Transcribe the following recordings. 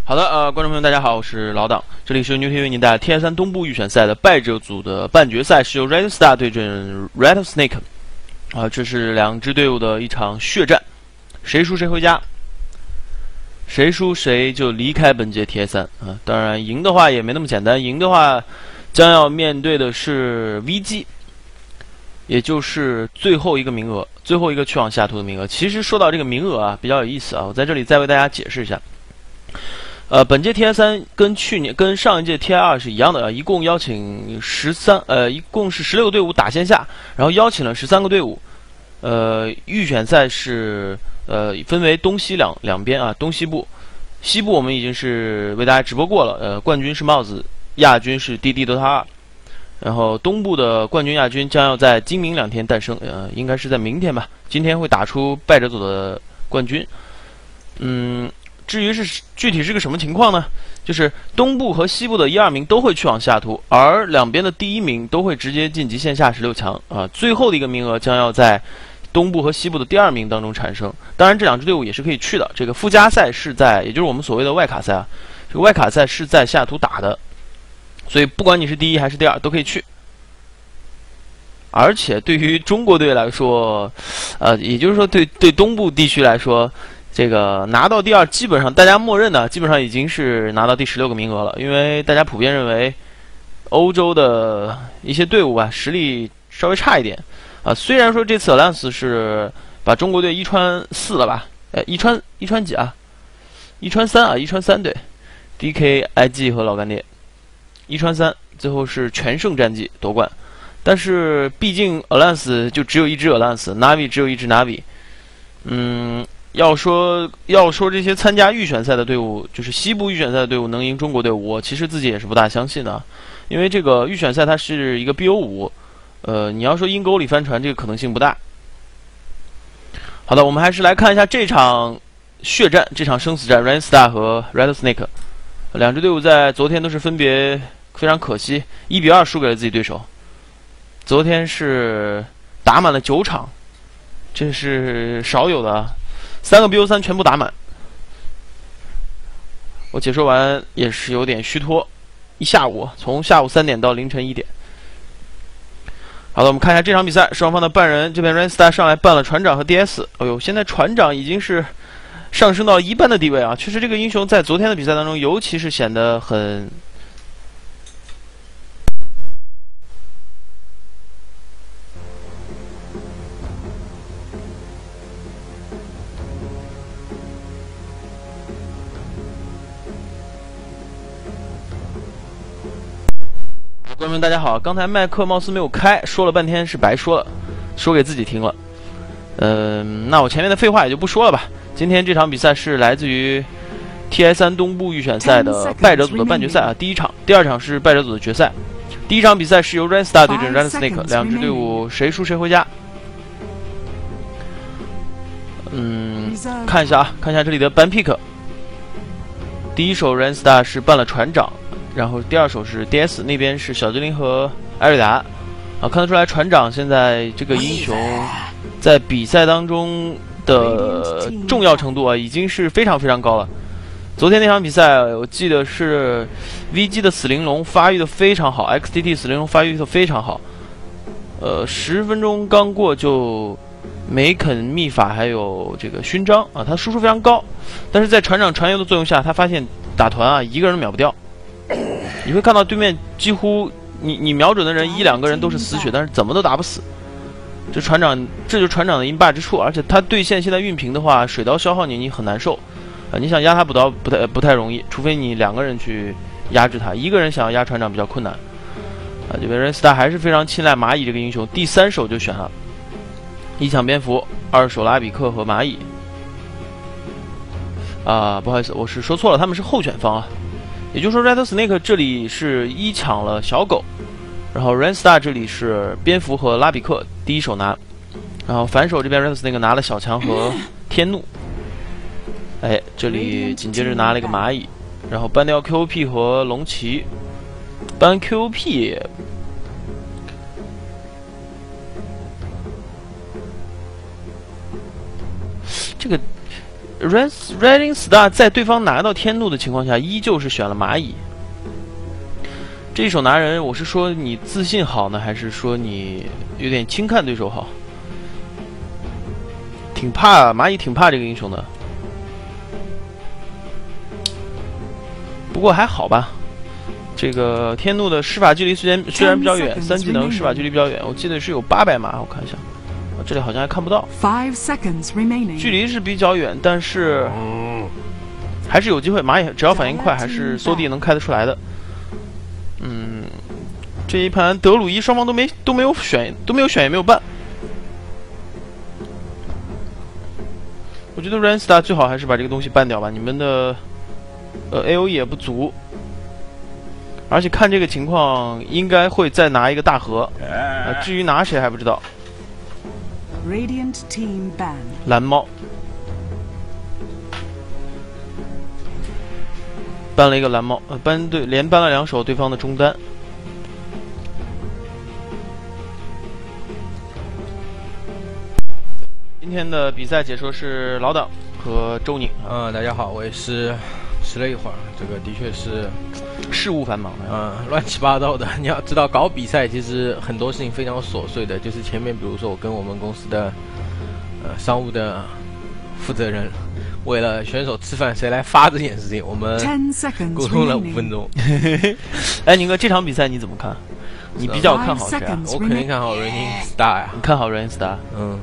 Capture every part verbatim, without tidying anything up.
好的，呃，观众朋友，大家好，我是老党，这里是牛天为您带来 T I 三东部预选赛的败者组的半决赛，是由 Red Star 对阵 Rattlesnake， 啊、呃，这是两支队伍的一场血战，谁输谁回家，谁输谁就离开本届 T I 三啊。当然，赢的话也没那么简单，赢的话将要面对的是 V G， 也就是最后一个名额，最后一个去往西雅图的名额。其实说到这个名额啊，比较有意思啊，我在这里再为大家解释一下。呃，本届 T I 三跟去年、跟上一届 T I 二是一样的啊，一共邀请十三，呃，一共是十六个队伍打线下，然后邀请了十三个队伍。呃，预选赛是呃分为东西两两边啊，东西部，西部我们已经是为大家直播过了，呃，冠军是帽子，亚军是滴滴 Dota 二，然后东部的冠军、亚军将要在今明两天诞生，呃，应该是在明天吧，今天会打出败者组的冠军，嗯。至于是具体是个什么情况呢？就是东部和西部的一二名都会去往西雅图，而两边的第一名都会直接晋级线下十六强啊。最后的一个名额将要在东部和西部的第二名当中产生。当然，这两支队伍也是可以去的。这个附加赛是在，也就是我们所谓的外卡赛啊，这个外卡赛是在西雅图打的，所以不管你是第一还是第二都可以去。而且对于中国队来说，呃，也就是说对对东部地区来说。这个拿到第二，基本上大家默认的，基本上已经是拿到第十六个名额了。因为大家普遍认为，欧洲的一些队伍啊，实力稍微差一点啊。虽然说这次 Alliance 是把中国队一穿四了吧？哎，一穿一穿几啊？一穿三啊，一穿三对 ，D K、I G 和老干爹，一穿三，最后是全胜战绩夺冠。但是毕竟 Alliance 就只有一支 Alliance，Navi 只有一支 Navi， 嗯。要说要说这些参加预选赛的队伍，就是西部预选赛的队伍能赢中国队伍，我其实自己也是不大相信的，因为这个预选赛它是一个 B O 五，呃，你要说阴沟里翻船，这个可能性不大。好的，我们还是来看一下这场血战，这场生死战 ，Red Star 和 Rattlesnake 两支队伍在昨天都是分别非常可惜，一比二输给了自己对手。昨天是打满了九场，这是少有的啊。三个 B O 三全部打满，我解说完也是有点虚脱，一下午从下午三点到凌晨一点。好的，我们看一下这场比赛，双方的半人这边 Red Star 上来办了船长和 D S， 哎呦，现在船长已经是上升到一般的地位啊！确实，这个英雄在昨天的比赛当中，尤其是显得很。观众们大家好，刚才麦克貌似没有开，说了半天是白说了，说给自己听了。嗯、呃，那我前面的废话也就不说了吧。今天这场比赛是来自于 T I 三东部预选赛的败者组的半决赛啊，第一场，第二场是败者组的决赛。第一场比赛是由 Red Star 对阵 Rattlesnake， 两支队伍谁输谁回家。嗯，看一下啊，看一下这里的 ban pick。第一手 Red Star 是办了船长。然后第二手是 D S， 那边是小精灵和艾瑞达，啊，看得出来船长现在这个英雄在比赛当中的重要程度啊，已经是非常非常高了。昨天那场比赛，我记得是 V G 的死灵龙发育的非常好 ，X T T 死灵龙发育的非常好，呃，十分钟刚过就梅肯秘法还有这个勋章啊，他输出非常高，但是在船长传油的作用下，他发现打团啊一个人都秒不掉。你会看到对面几乎你你瞄准的人一两个人都是死血，但是怎么都打不死。这船长，这就是船长的阴霸之处，而且他对线现在运平的话，水刀消耗你，你很难受啊、呃！你想压他补刀不太不太容易，除非你两个人去压制他，一个人想要压船长比较困难啊。这边 Red Star 还是非常青睐蚂蚁这个英雄，第三手就选了一抢蝙蝠，二手拉比克和蚂蚁啊，不好意思，我是说错了，他们是候选方啊。也就是说 ，Rattlesnake 这里是一抢了小狗，然后 Red Star 这里是蝙蝠和拉比克第一手拿，然后反手这边 Rattlesnake 拿了小强和天怒，哎，这里紧接着拿了一个蚂蚁，然后搬掉 Q O P 和龙骑，搬 Q O P， 这个 Red Reading Star 在对方拿到天怒的情况下，依旧是选了蚂蚁。这一手拿人，我是说你自信好呢，还是说你有点轻看对手好？挺怕蚂蚁，挺怕这个英雄的。不过还好吧。这个天怒的施法距离虽然虽然比较远，三技能施法距离比较远，我记得是有八百码，我看一下，这里好像还看不到。距离是比较远，但是还是有机会。蚂蚁只要反应快，还是搜地能开得出来的。嗯，这一盘德鲁伊双方都没都没有选，都没有选也没有办。我觉得 Rainstar 最好还是把这个东西办掉吧，你们的呃 A O E 也不足。而且看这个情况，应该会再拿一个大河。呃，至于拿谁还不知道。蓝猫搬了一个蓝猫，呃，搬对连搬了两手对方的中单。今天的比赛解说是老党和周宁。 嗯，大家好，我也是迟了一会儿，这个的确是。 事务繁忙， 嗯，乱七八糟的。你要知道，搞比赛其实很多事情非常琐碎的。就是前面，比如说我跟我们公司的呃商务的负责人，为了选手吃饭谁来发这件事情，我们沟通了五分钟。 哎，宁哥，这场比赛你怎么看？你比较看好谁啊？ 我肯定看好 Raining Star 呀。 你看好 Raining Star？ 嗯。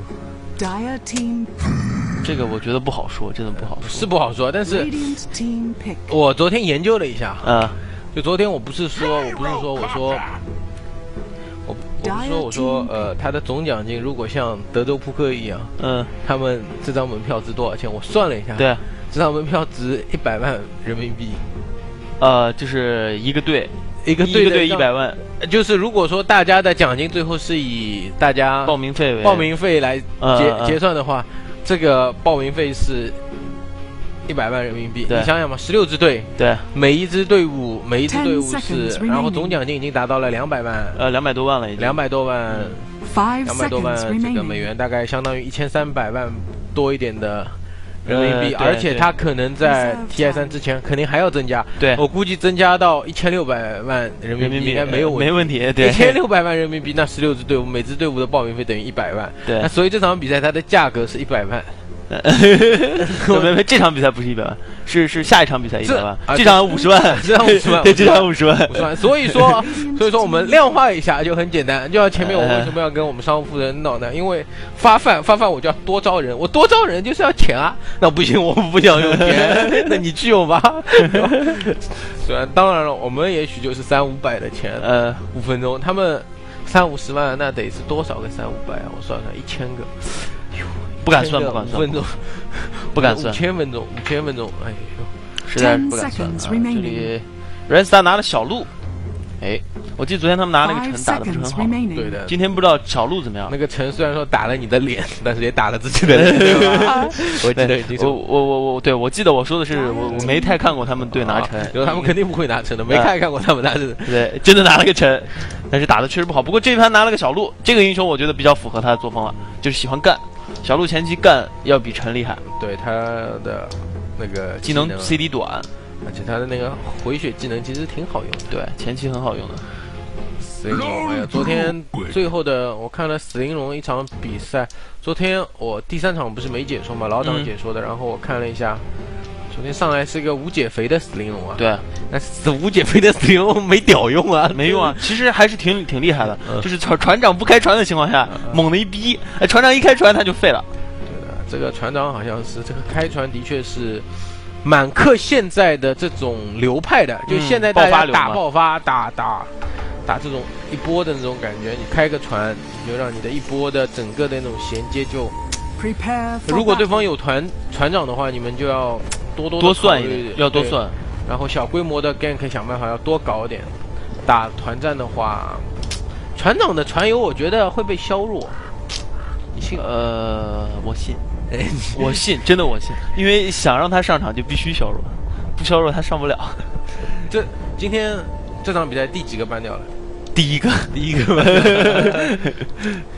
这个我觉得不好说，真的不好说。 是不好说，但是我昨天研究了一下， 嗯， 就昨天我不是说，我不是说，我说，我我不是说，我说，呃，他的总奖金如果像德州扑克一样， 嗯， 他们这张门票值多少钱？我算了一下， 对， 这张门票值一百万人民币， 呃，就是一个队。 一个队队一百万， 就是如果说大家的奖金最后是以大家报名费为报名费来结、 呃、 结算的话，这个报名费是一百万人民币。你想想嘛，十六支队， 对， 每一支队伍每一支队伍是，然后总奖金已经达到了两百万， 呃，两百多万了已经， 两百多万，两百多万这个美元，大概相当于一千三百万多一点的。人民币， 呃、 而且它可能在 T I 三之前肯定还要增加。 对， 我估计增加到一千六百万人民币应该没有问题。 没问题，对， 一千六百万人民币，那十六支队伍，每支队伍的报名费等于一百万。 对， 那所以这场比赛它的价格是一百万。 没没，这场比赛不是一百万，是是下一场比赛一百万， 这场五十万， 这场五十万， 对，这场五十万， 五十万。所以说，所以说我们量化一下就很简单。就像前面我为什么要跟我们商务负责人闹呢？因为发饭发饭我就要多招人，我多招人就是要钱啊。那不行，我不想用钱，那你去用吧。虽然当然了，我们也许就是三五百的钱，呃，五分钟，他们三五十万，那得是多少个三五百啊？我算算，一千个。 不敢算，不敢算， 五分钟， 不敢算， 五千分钟，五千分钟，哎呦， 实在是不敢算、啊。这里 Rainstar 拿了小鹿，哎，我记得昨天他们拿那个城打的不是很好， 对的。 今天不知道小鹿怎么样。 那个城虽然说打了你的脸，但是也打了自己的脸，对吧？我记得， 我我我我，对我记得我说的是我我没太看过他们队拿城， 他们肯定不会拿城的，没太看过他们拿城。 对，真的拿了个城，但是打的确实不好。不过这一盘拿了个小鹿，这个英雄我觉得比较符合他的作风了，就是喜欢干。小鹿前期干要比陈厉害， 对他的那个技能 C D 短， 而且他的那个回血技能其实挺好用的， 对前期很好用的。 死灵龙，哎呀，昨天最后的我看了死灵龙一场比赛，昨天我第三场不是没解说嘛，老党解说的，嗯、然后我看了一下。昨天上来是个无解肥的死灵龙啊， 对， 那死无解肥的死灵龙没屌用啊， 没用啊，其实还是挺挺厉害的，嗯、就是船船长不开船的情况下，嗯、猛的一逼，哎，船长一开船他就废了。 对的，这个船长好像是这个开船的确是满克现在的这种流派的，就现在大家打爆发打打打这种一波的那种感觉，你开个船，你就让你的一波的整个的那种衔接就。如果对方有团船长的话，你们就要多多多算一点，要多算。 然后小规模的 gank 想办法要多搞点。打团战的话，船长的船油我觉得会被削弱。 你信？呃，我信，我信，真的我信，因为想让他上场就必须削弱，不削弱他上不了。 这今天这场比赛第几个ban掉了？ 第一个， 第一个ban。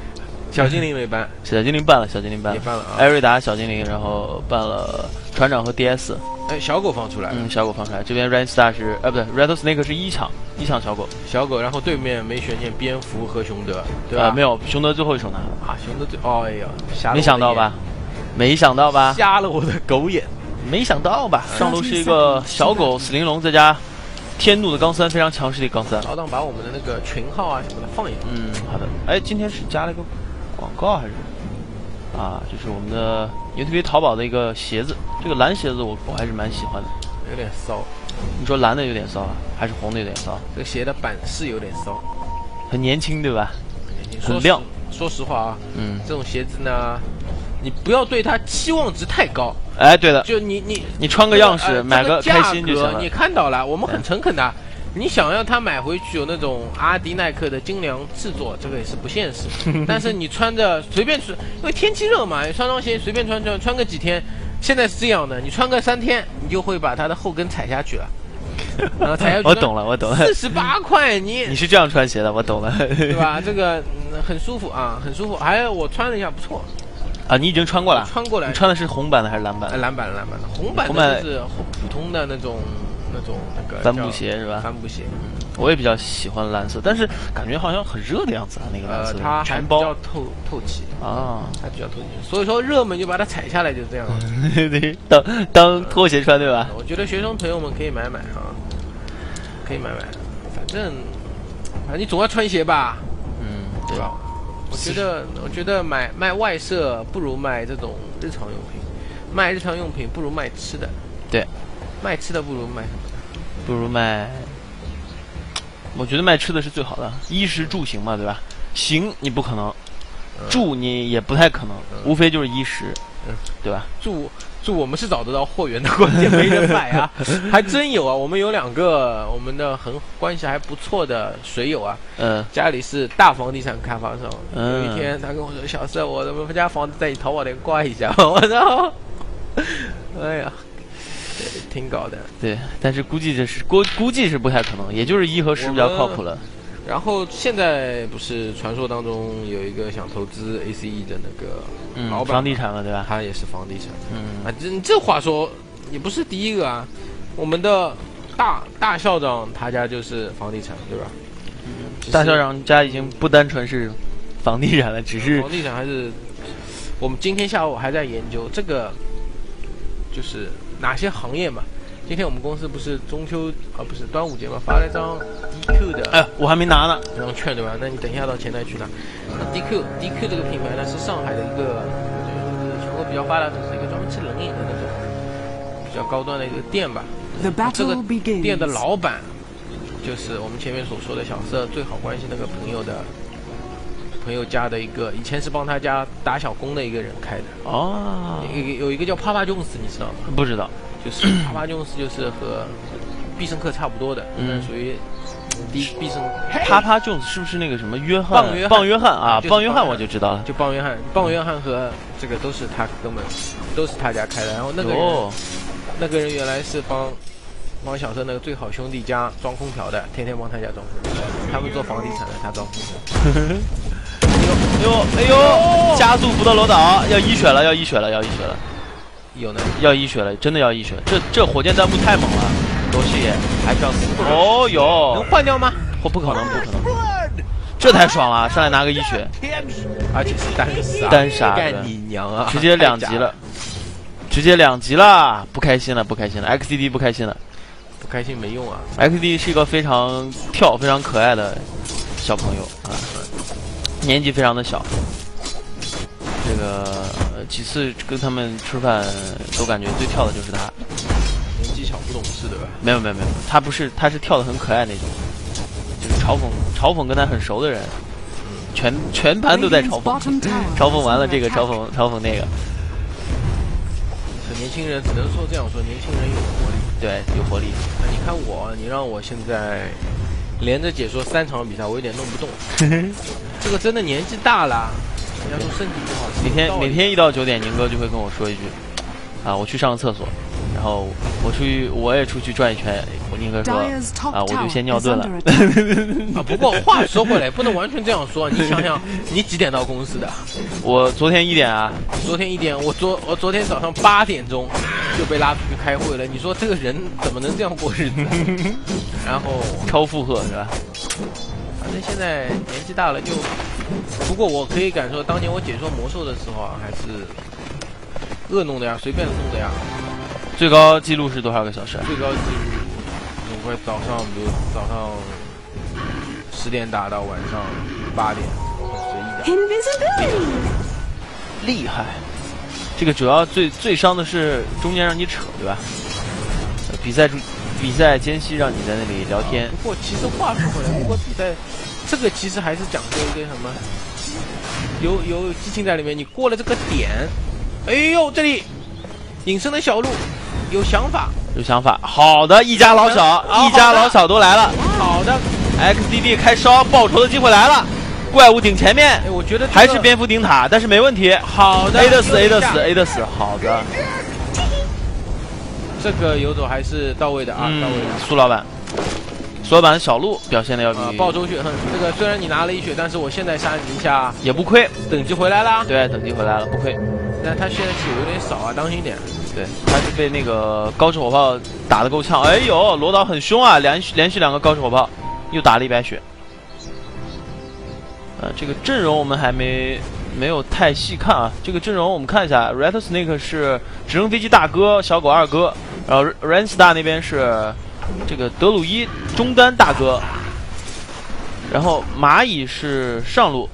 小精灵没办， 小精灵办了，小精灵办了， 也办了啊。 艾瑞达小精灵，然后办了船长和 D S。 哎，小狗放出来了， 嗯，小狗放出来。这边 Red Star 是，呃，不对 ，Rattlesnake 是一场，一场小狗， 小狗，然后对面没悬念，蝙蝠和熊德，对吧？ 啊，没有，熊德最后一手拿啊，熊德最，哦哎呀，瞎了没想到吧？没想到吧？ 瞎了我的狗眼， 没想到吧？上路是一个小狗死灵龙，再加天怒的钢三，非常强势的一个钢三。 老党把我们的那个群号啊什么的放一放。 嗯，好的。哎，今天是加了一个广告还是？啊，就是我们的 YouTube 淘宝的一个鞋子，这个蓝鞋子我我还是蛮喜欢的。 有点骚， 你说蓝的有点骚啊，还是红的有点骚？ 这个鞋的版式有点骚， 很年轻对吧？ 很很亮。 说实话啊， 嗯， 这种鞋子呢，你不要对它期望值太高。 哎，对的， 就你你你穿个样式， 呃、 买个开心就行了。 你看到了，我们很诚恳的。你想要它买回去有那种阿迪耐克的精良制作，这个也是不现实。但是你穿着随便穿，因为天气热嘛，你穿双鞋随便穿穿，穿个几天。现在是这样的，你穿个三天，你就会把它的后跟踩下去了。然后踩下去， 我懂了，我懂了。 四十八块，你你是这样穿鞋的，我懂了， 对吧？这个、嗯、很舒服啊，很舒服。还有我穿了一下，不错。 啊，你已经穿过了？ 穿过来。 你穿的是红版的还是蓝版的？ 蓝版的，蓝版的。红版的就是普通的那种那种那个帆布鞋是吧？ 帆布鞋。 嗯，我也比较喜欢蓝色，但是感觉好像很热的样子啊，那个蓝色。 呃，它还比较透透气啊， 还比较透气。所以说热门就把它踩下来，就这样。 对，当当拖鞋穿对吧？ 我觉得学生朋友们可以买买啊，可以买买，反正反正你总要穿鞋吧， 嗯， 对吧？我觉得，我觉得买卖外设不如卖这种日常用品，卖日常用品不如卖吃的。 对， 卖吃的不如卖什么？ 不如卖。我觉得卖吃的是最好的，衣食住行嘛，对吧？行你不可能，嗯、住你也不太可能，嗯、无非就是衣食，嗯、对吧？ 住住我们是找得到货源的，关键没人买啊，还真有啊！我们有两个我们的很关系还不错的水友啊， 嗯， 家里是大房地产开发商。 嗯， 有一天他跟我说：“小四，我我们家房子在你淘宝店挂一下。”我操！哎呀。挺搞的， 对，但是估计这是估估计是不太可能，也就是一和十比较靠谱了。 然后现在不是传说当中有一个想投资 A C E 的那个老板、 嗯，房地产了对吧？ 他也是房地产， 嗯啊，这这话说也不是第一个啊，我们的大大校长他家就是房地产，对吧？ 嗯、大校长家已经不单纯是房地产了，只是房地产还是我们今天下午还在研究这个，就是哪些行业嘛。今天我们公司不是中秋啊，不是端午节嘛，发了张 D Q 的， 哎，我还没拿呢， 这张券对吧？那你等一下到前台去拿。那 D Q D Q 这个品牌呢，是上海的一个，就是全国比较发达城市一个专门吃冷饮的那种比较高端的一个店吧。这个店的老板就是我们前面所说的小色最好关系那个朋友的朋友家的一个，以前是帮他家打小工的一个人开的。 哦， 有有一个叫帕帕琼斯，你知道吗？ 不知道。 就是帕帕琼斯就是和必胜客差不多的，嗯，属于必必胜。 帕帕琼斯是不是那个什么约翰？ 棒约棒约翰啊， 棒约翰我就知道了。 就棒约翰，棒约翰和这个都是他哥们，都是他家开的。然后那个人， 哦、 那个人原来是帮帮小盛那个最好兄弟家装空调的，天天帮他家装空调。他们做房地产的，他装空调。 哎呦哎呦！加速福德罗岛要一血了，要一血了，要一血了。 有呢， 要一血了，真的要一血！这这火箭弹幕太猛了，罗视野还是要死。哦哟， 能换掉吗？ 不不可能，不可能！这太爽了，上来拿个一血， 而且是单杀， 单杀， 干你娘啊！ 直接两级了，直接两级了，不开心了，不开心了 ！X D D 不开心了， 不开心没用啊 ！X D D 是一个非常跳、非常可爱的小朋友啊，年纪非常的小。这个几次跟他们吃饭，都感觉最跳的就是他。 年纪小不懂事对吧？ 没有没有没有，他不是，他是跳的很可爱那种，就是嘲讽嘲讽跟他很熟的人，全全盘都在嘲讽，嘲讽完了这个，嘲讽嘲讽那个。 年轻人只能说这样说，年轻人有活力， 对，有活力。 那你看我，你让我现在连着解说三场比赛，我有点弄不动。这个真的年纪大了。人家说身体不好， 每天每天一到九点，宁哥就会跟我说一句：“啊，我去上个厕所。” 然后我出去，我也出去转一圈。我宁可说啊，我就先尿遁了。 啊，不过话说回来，不能完全这样说。你想想，你几点到公司的？ 我昨天一点啊。 昨天一点，我昨我昨天早上八点钟就被拉出去开会了。你说这个人怎么能这样过日子？然后超负荷是吧？ 反正现在年纪大了就，不过我可以感受，当年我解说魔兽的时候啊，还是恶弄的呀，随便弄的呀。 最高记录是多少个小时？ 最高记录，我会早上比如早上十点打到晚上八点，随意打。 厉害！这个主要最最伤的是中间让你扯，对吧？比赛中比赛间隙让你在那里聊天。 不过其实话说回来，不过比赛这个其实还是讲究一个什么，有有激情在里面。你过了这个点，哎呦，这里隐身的小路。有想法， 有想法。好的，一家老小，一家老小都来了。 好的 ，X D D 开烧，报仇的机会来了。怪物顶前面， 哎，我觉得、这个、 还是蝙蝠顶塔，但是没问题。 好的 ，A 的死 ，A 的死 ，A 的死，好的。 这个游走还是到位的啊， 嗯、 到位的。 苏老板，苏老板的小鹿表现的要比、 呃、暴走血恨。这个虽然你拿了一血，但是我现在杀你一下也不亏， 等级回来了。 对，等级回来了，不亏。 但他现在血有点少啊，当心点。 对，他是被那个高射火炮打得够呛。哎呦，罗导很凶啊，连续连续两个高射火炮，又打了一百血。呃，这个阵容我们还没没有太细看啊。这个阵容我们看一下 ，Rattlesnake 是直升飞机大哥、小狗二哥，然后 Rainstar 那边是这个德鲁伊中单大哥，然后蚂蚁是上路。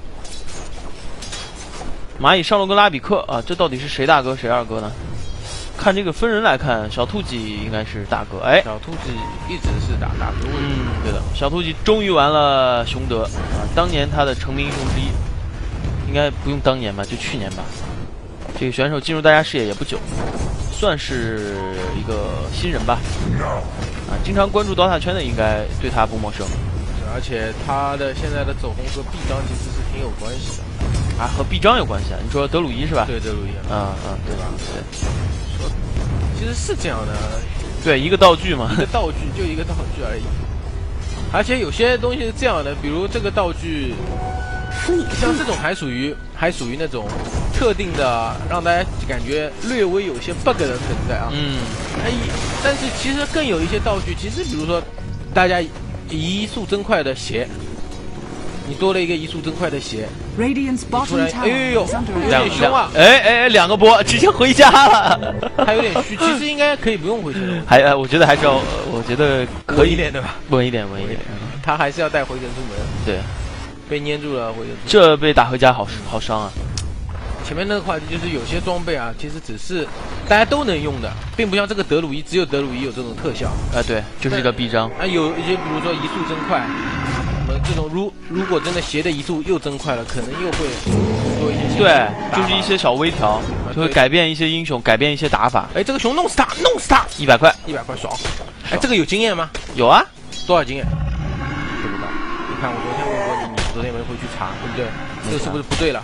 蚂蚁上路跟拉比克啊，这到底是谁大哥谁二哥呢？看这个分人来看，小兔几应该是大哥。哎， 小兔子一直是打大哥。 嗯，对的，小兔几终于完了熊德啊，当年他的成名英雄之一，应该不用当年吧，就去年吧。这个选手进入大家视野也不久，算是一个新人吧。啊，经常关注刀塔圈的应该对他不陌生。 而且他的现在的走红和臂章其实是挺有关系的。 啊，和臂章有关系啊？你说德鲁伊是吧？ 对，德鲁伊。 嗯嗯，对吧？对。 说，其实是这样的。 对，一个道具嘛， 一个道具就一个道具而已。而且有些东西是这样的，比如这个道具，像这种还属于还属于那种特定的，让大家感觉略微有些 bug 的存在啊。 嗯。 哎，但是其实更有一些道具，其实比如说，大家移速增快的鞋。你多了一个移速增快的鞋，突然，哎呦呦，有点凶啊！ 哎哎哎，两个波直接回家了， 他有点虚，其实应该可以不用回去的。 还呃，我觉得还是要，我觉得可以一点对吧？ 稳一点，稳一点。 他还是要带回神出门。 对， 被粘住了回神出门。 这被打回家好好伤啊！ 前面那个话题就是有些装备啊，其实只是大家都能用的，并不像这个德鲁伊，只有德鲁伊有这种特效。 啊，对，就是一个臂章。 啊，有一些比如说移速增快。这种如如果真的鞋的移速又增快了，可能又会多一些。 对，就是一些小微调，就会改变一些英雄，改变一些打法。 哎，这个熊弄死他，弄死他！ 一百块， 一百块爽。哎，这个有经验吗？ 有啊， 多少经验？不知道。你看我昨天问过你，你昨天没回去查，对不对？这个是不是不对了？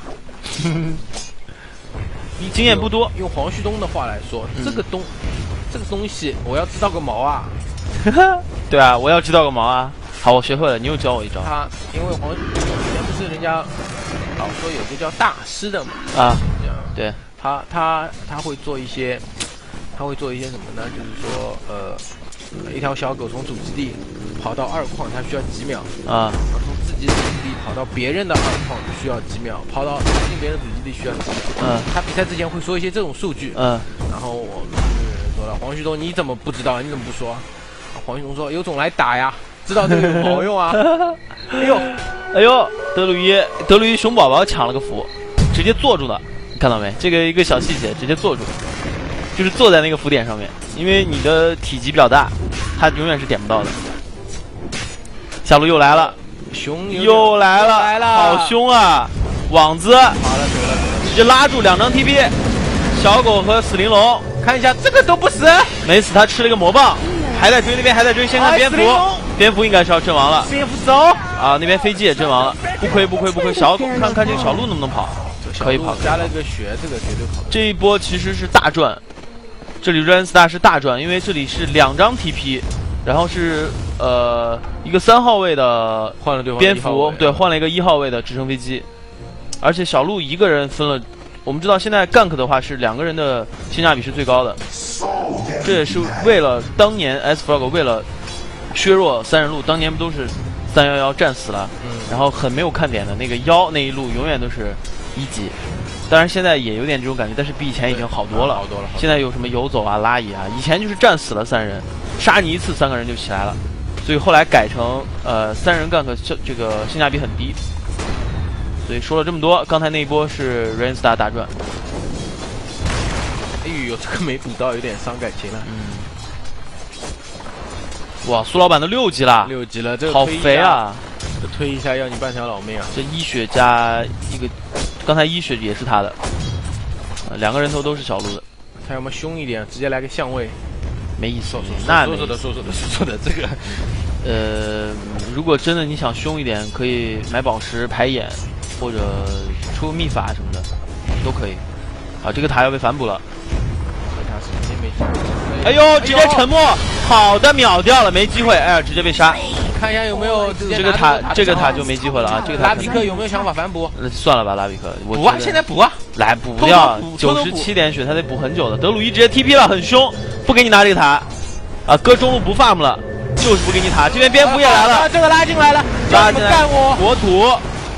你经验不多。 用黄旭东的话来说，这个东这个东西我要知道个毛啊！ 对啊，我要知道个毛啊！好，我学会了，你又教我一招。 他因为黄以前不是人家老说有个叫大师的嘛啊，对， 他他他会做一些，他会做一些什么呢？就是说呃，一条小狗从主基地跑到二矿，它需要几秒啊？ 从自己的主基地跑到别人的二矿需要几秒，跑到进别人的主基地需要几秒。 嗯， 他比赛之前会说一些这种数据。 嗯， 然后我们就有人说了，黄旭东你怎么不知道？你怎么不说？黄旭东说有种来打呀。知道这个有毛用啊！哎呦， 哎呦，德鲁伊，德鲁伊熊宝宝抢了个符，直接坐住了，你看到没？这个一个小细节，直接坐住，就是坐在那个符点上面，因为你的体积比较大，它永远是点不到的。下路又来了， 熊又来了， 来了， 好凶啊！网子， 好了，走了， 直接拉住两张 T P， 小狗和死玲珑， 看一下这个都不死， 没死，他吃了一个魔棒。还在追那边，还在追。先看蝙蝠，蝙蝠应该是要阵亡了。 蝙蝠走啊，那边飞机也阵亡了，不亏不亏不亏。小狗看看这个小鹿能不能跑，可以跑。 加了个血，这个绝对跑。 这一波其实是大赚， 这里 Rainstar 是大赚，因为这里是两张 T P， 然后是呃一个三号位的换了对方蝙蝠，对，换了一个一号位的直升飞机，而且小鹿一个人分了。我们知道现在 gank 的话是两个人的性价比是最高的，这也是为了当年 S-Frog 为了削弱三人路，当年不都是三一一战死了， 嗯， 然后很没有看点的那个幺那一路永远都是一级。当然现在也有点这种感觉，但是比以前已经好多了。 好多了。 现在有什么游走啊、拉野啊，以前就是战死了三人，杀你一次三个人就起来了，所以后来改成呃三人 gank 这个性价比很低。所以说了这么多，刚才那一波是 Rainstar 大赚。 哎呦，这个没补到，有点伤感情了。 嗯。哇，苏老板都六级了， 六级了，这个好肥啊！ 这推一下要你半条老命啊！ 这医血加一个，刚才医血也是他的，呃、两个人头都是小鹿的。 他要么凶一点，直接来个相位， 没意思。 那说说的说说的说说的这个， 呃，如果真的你想凶一点，可以买宝石排眼。或者出秘法什么的都可以。好，这个塔要被反补了。哎呦，直接沉默，好的秒掉了，没机会。哎呀，直接被杀。 看一下有没有这个塔，这个塔就没机会了啊！这个塔拉比克有没有想法反补？ 那算了吧，拉比克。 补啊，现在补啊！ 来补不掉，九十七点血，他得补很久的。德鲁伊直接 T P 了，很凶，不给你拿这个塔啊！搁中路不 farm 了，就是不给你塔。这边蝙蝠也来了， 这个拉进来了， 拉进来干我国土。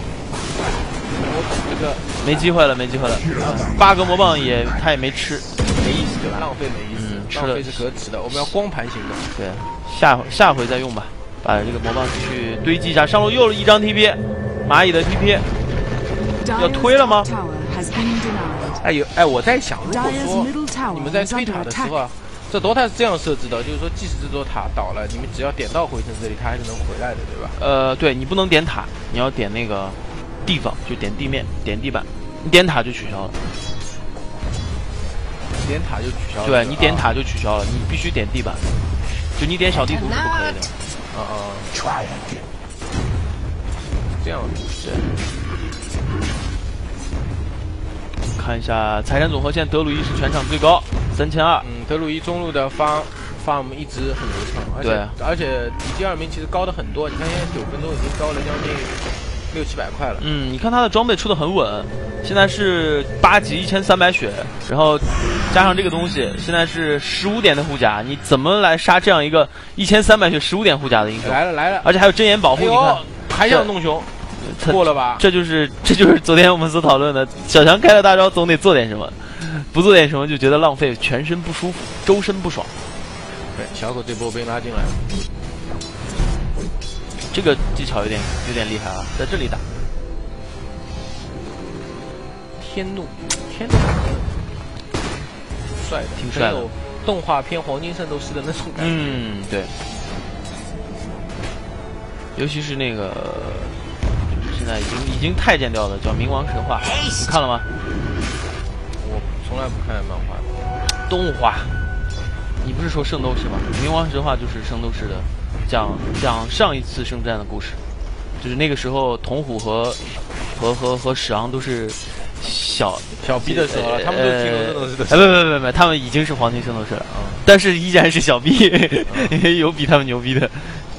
这个没机会了，没机会了。八个魔棒也他也没吃， 没意思对吧？浪费没意思， 嗯，吃了浪费是可耻的。我们要光盘行动。 对，下下回再用吧，把这个魔棒去堆积一下。上路又一张 T P， 蚂蚁的 T P， 要推了吗？ 哎有哎，我在想，如果说你们在推塔的时候啊，这 D O T A 是这样设置的，就是说即使这座塔倒了，你们只要点到回城这里，它还是能回来的，对吧？ 呃，对你不能点塔，你要点那个。地方就点地面，点地板，你点塔就取消了。 点塔就取消了。 对你点塔就取消了，你必须点地板。就你点小地图是不可以的。 啊啊。这样对。看一下财产总和，现在德鲁伊是全场最高，三千二。 嗯，德鲁伊中路的发 farm 一直很流畅，而且而且比第二名其实高的很多。你看现在九分钟已经高了将近。六七百块了， 嗯，你看他的装备出的很稳，现在是八级一千三百血，然后加上这个东西，现在是十五点的护甲，你怎么来杀这样一个一千三百血十五点护甲的英雄？ 来了来了， 而且还有真眼保护， 哎、 你看还想弄熊，过了吧？ 这就是这就是昨天我们所讨论的，小强开了大招总得做点什么，不做点什么就觉得浪费，全身不舒服，周身不爽。 对，小狗这波被拉进来了。 这个技巧有点有点厉害啊，在这里打。 天怒，天怒，帅的， 挺帅的， 动画片《黄金圣斗士》的那种感觉。 嗯，对。尤其是那个，就是现在已经已经太监掉的叫《冥王神话》，你看了吗？ 我从来不看漫画。 动画。你不是说圣斗士吗？冥王神话就是圣斗士的。讲讲上一次圣战的故事，就是那个时候童虎和和和和史昂都是小小逼的时候了，他们都进入圣斗士的。 哎，不不不不，他们已经是黄金圣斗士了啊，嗯、但是依然是小逼，因为有比他们牛逼的。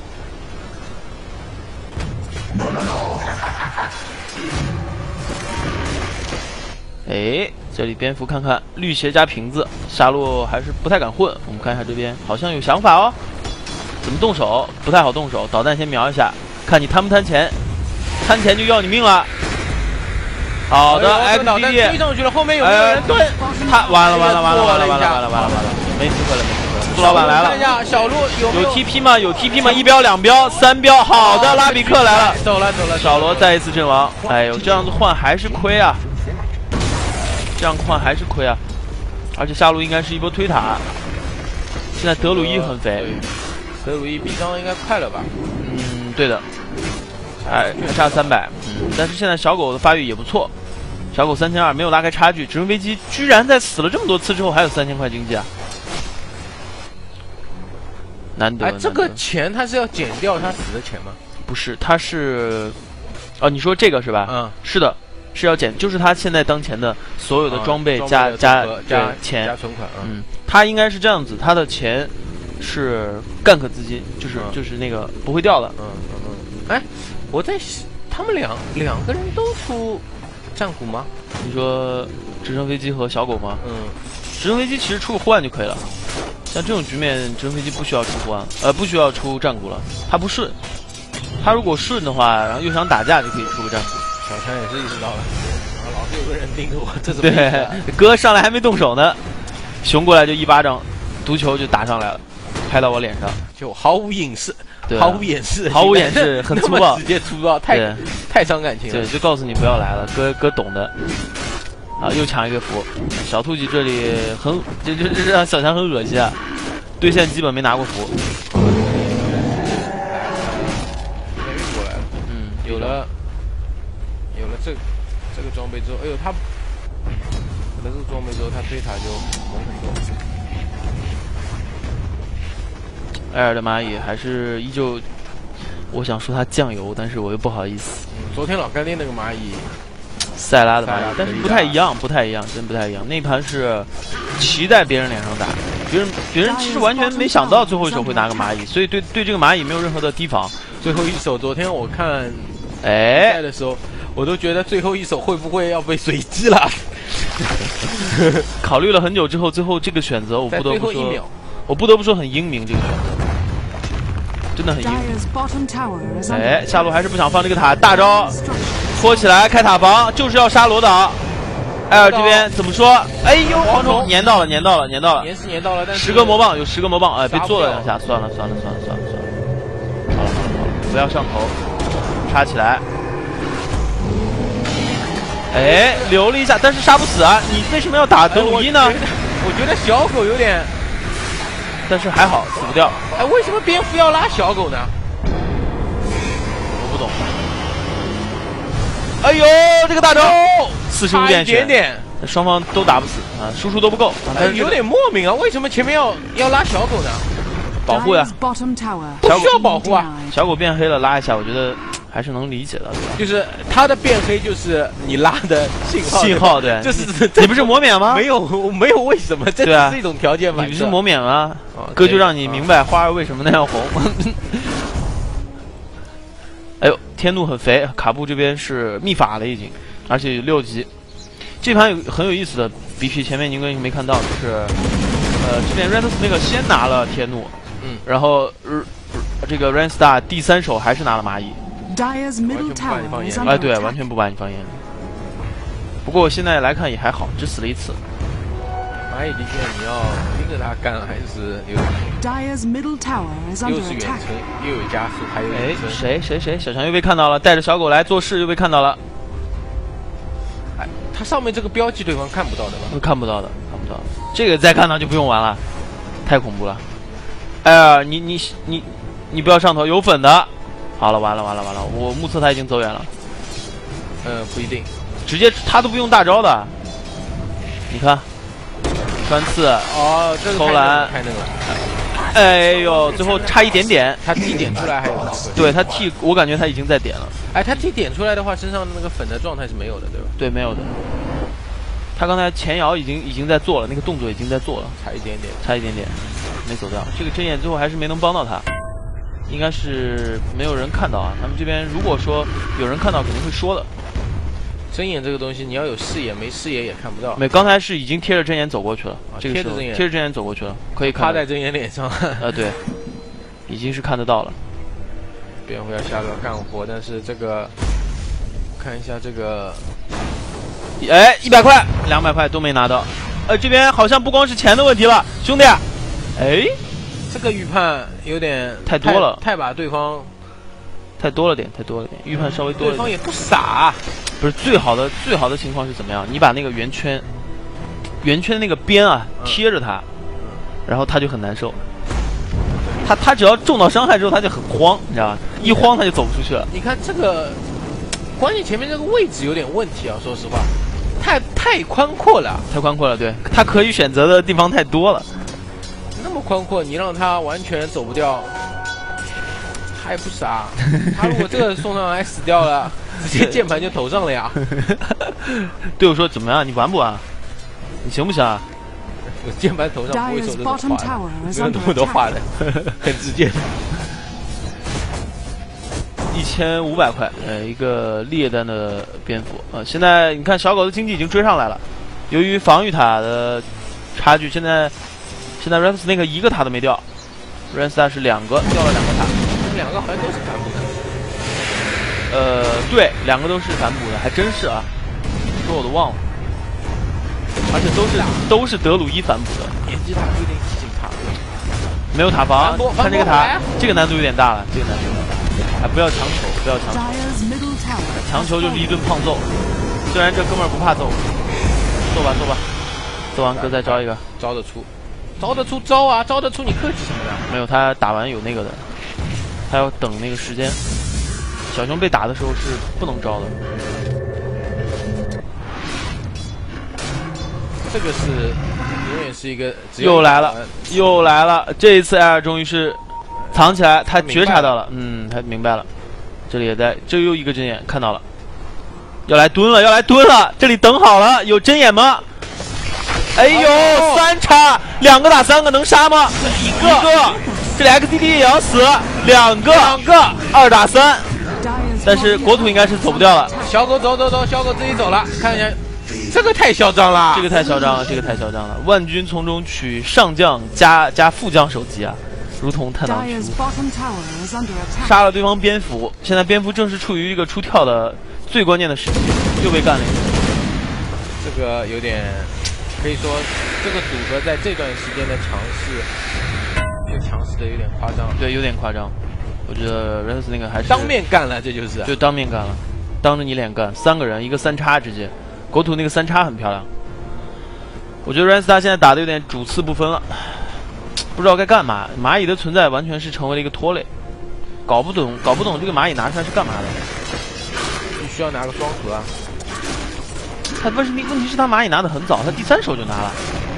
哎，这里蝙蝠看看绿鞋加瓶子，下路还是不太敢混。我们看一下这边，好像有想法哦。怎么动手？不太好动手。导弹先瞄一下，看你贪不贪钱，贪钱就要你命了。好的 ，X D D 追上去了，后面有没有人盾？ 他完了完了完了完了完了完了完了完了，没机会了没机会了。苏老板来了， 看一下小鹿有没有 T P 吗？有 T P 吗？一标两标三标，好的，拉比克来了， 走了走了。 小罗再一次阵亡。哎呦，这样子换还是亏啊，这样换还是亏啊，而且下路应该是一波推塔。现在德鲁伊很肥。 德鲁伊逼张应该快了吧？ 嗯，对的，哎，还差三百。嗯，但是现在小狗的发育也不错，小狗三千二没有拉开差距。直升飞机居然在死了这么多次之后还有三千块经济啊，难得。 哎，这个钱他是要减掉他死的钱吗？ 不是，他是，哦，你说这个是吧？ 嗯， 是的， 是要减，就是他现在当前的所有的装备啊加加加钱加存款， 嗯，他应该是这样子，他的钱是干克资金，就是、嗯、就是那个不会掉的。 嗯嗯嗯。哎，我在他们两两个人都出战鼓吗？ 你说直升飞机和小狗吗？ 嗯， 直升飞机其实出个护腕就可以了。像这种局面，直升飞机不需要出护腕，呃，不需要出战鼓了。他不顺，他如果顺的话，然后又想打架，就可以出个战鼓。 小强也是意识到了，然后老是有个人盯着我，这怎么对，哥上来还没动手呢，熊过来就一巴掌，毒球就打上来了，拍到我脸上， 就毫无隐饰， 对、啊， 毫无掩饰， 毫无掩饰，很粗暴， 直接粗暴，太太伤感情了。 对，就告诉你不要来了，哥哥懂的。啊，又抢一个符，小兔子这里很，就就就让小强很恶心啊！对线基本没拿过符。 运过来了， 嗯， 有了，有了这这个装备之后，哎呦，他有了这个装备之后，他推塔就猛很多。 艾尔的蚂蚁还是依旧，我想说它酱油，但是我又不好意思。 嗯，昨天老干爹那个蚂蚁。 塞拉的蚂蚁，但是不太一样，不太一样，真不太一样。那盘是骑在别人脸上打，别人别人其实完全没想到最后一手会拿个蚂蚁，所以对对这个蚂蚁没有任何的提防。 最后一手，昨天我看哎赛的时候，我都觉得最后一手会不会要被随机了？ 考虑了很久之后，最后这个选择我不得不说，我不得不说很英明，这个选择真的很英明。哎，下路还是不想放这个塔，大招。拖起来开塔防，就是要杀罗岛。艾尔这边怎么说？哎呦，蝗虫粘到了，粘到了，粘到了， 粘是粘到了，但是十个魔棒有十个魔棒，哎，被做了两下，算了算了算了算了算了，好了好了好了，不要上头，杀起来。哎，留了一下，但是杀不死啊！你为什么要打德鲁伊呢？ 我觉得小狗有点， 但是还好死不掉。 哎，为什么蝙蝠要拉小狗呢？ 我不懂。哎呦，这个大招四十五点点点， 双方都打不死啊，输出都不够， 但是有点莫名啊，为什么前面要要拉小狗呢？ 保护呀， 不需要保护啊。 小狗变黑了，拉一下，我觉得还是能理解的。 就是它的变黑，就是你拉的信号， 信号对， 就是你不是魔免吗？ 没有，没有为什么，这只是一种条件反射。 你不是魔免吗？哥就让你明白花儿为什么那样红。哎呦，天怒很肥，卡布这边是秘法了已经，而且有六级。这盘有很有意思的 B P， 前面您哥没看到，就是呃这边 Ranstar 那个先拿了天怒， 嗯，然后、呃、这个 Ranstar 第三手还是拿了蚂蚁， 完全不把你放眼里。 哎，对，完全不把你放眼里。不过现在来看也还好，只死了一次。 蚂蚁的确你要盯着他干，还是有点。又是远程，又有加速，还有哎，谁谁谁？小强又被看到了，带着小狗来做事，又被看到了。 哎，他上面这个标记对方看不到的吧？ 看不到的，看不到的。这个再看到就不用玩了，太恐怖了。哎呀，你你你你不要上头，有粉的。好了，完了完了完了，我目测他已经走远了。 嗯，不一定， 直接他都不用大招的。你看，穿刺哦，这个投篮， 太那个了。 哎呦，最后差一点点， 他 T 点出来还有吗？ 对他 T， 我感觉他已经在点了。 哎，他 T 点出来的话，身上的那个粉的状态是没有的，对吧？ 对，没有的。他刚才前摇已经已经在做了，那个动作已经在做了， 差一点点， 差一点点，没走掉。这个针眼最后还是没能帮到他，应该是没有人看到啊。他们这边如果说有人看到，肯定会说的。 针眼这个东西，你要有视野，没视野也看不到。 没，刚才是已经贴着针眼走过去了，啊、这个时候贴着针眼， 贴着针眼走过去了，可以看趴在针眼脸上。 呃，对，已经是看得到了。 蝙蝠要下路干活，但是这个看一下这个， 哎，一百块、两百块都没拿到。呃，这边好像不光是钱的问题了，兄弟。哎， 这个预判有点太多了， 太, 太把对方太多了点，太多了点，预判稍微多了点。 对方也不傻。 不是最好的，最好的情况是怎么样？你把那个圆圈，圆圈那个边啊贴着它，然后他就很难受。他他只要中到伤害之后，他就很慌，你知道吧？一慌他就走不出去了。 你看这个，关键前面这个位置有点问题啊！说实话，太太宽阔了， 太宽阔了。对，他可以选择的地方太多了。 那么宽阔，你让他完全走不掉。他也不傻，他如果这个送上来死掉了， 直接键盘就投上了呀。 队友说怎么样？你玩不玩？你行不行啊？ 我键盘头上不会说这种话的，没有那么多话的，很直接。 一千五百块，呃，一个劣单的蝙蝠，呃，现在你看小狗的经济已经追上来了，由于防御塔的差距，现在现在 Rattlesnake 一个塔都没掉 ，Ranstar 是两个掉了两个塔， 两个好像都是反补的。 呃，对，两个都是反补的，还真是啊，说我都忘了，而且都是都是德鲁伊反补的， 点击塔不一定提醒塔， 没有塔防，看这个塔，这个难度有点大了，这个难度有点大。哎，不要强求，不要强求，强求就是一顿胖揍。虽然这哥们儿不怕揍，揍吧揍吧，揍完哥再招一个， 招得出，招得出招啊，招得出，你客气什么呀？ 没有，他打完有那个的，他要等那个时间。小熊被打的时候是不能招的。 这个是永远是一个又来了，又来了，这一次艾尔终于是。藏起来，他觉察到了，嗯，他明白了。这里也在，这又一个针眼，看到了，要来蹲了，要来蹲了。这里等好了，有针眼吗？哎呦，哦、三叉，两个打三个能杀吗？一个，一个。这里 X D D 也要死，两个，两个，二打三。但是国土应该是走不掉了。 小狗走走走，小狗自己走了，看一下，这个太嚣张了， 这个太嚣张了，这个太嚣张了。万军从中取上将加加副将首级啊！如同探囊出，杀了对方蝙蝠。现在蝙蝠正是处于一个出跳的最关键的时期，又被干了一个。 这个有点，可以说这个组合在这段时间的尝试，就尝试的有点夸张。 对，有点夸张。我觉得 Rattlesnake 还是当面干了，这就是。 就当面干了，当着你脸干，三个人一个三叉直接，国土那个三叉很漂亮。我觉得 Ranstar 现在打的有点主次不分了。不知道该干嘛，蚂蚁的存在完全是成为了一个拖累，搞不懂，搞不懂这个蚂蚁拿出来是干嘛的？ 必须要拿个双核啊！ 他问题问题是他蚂蚁拿的很早，他第三手就拿了。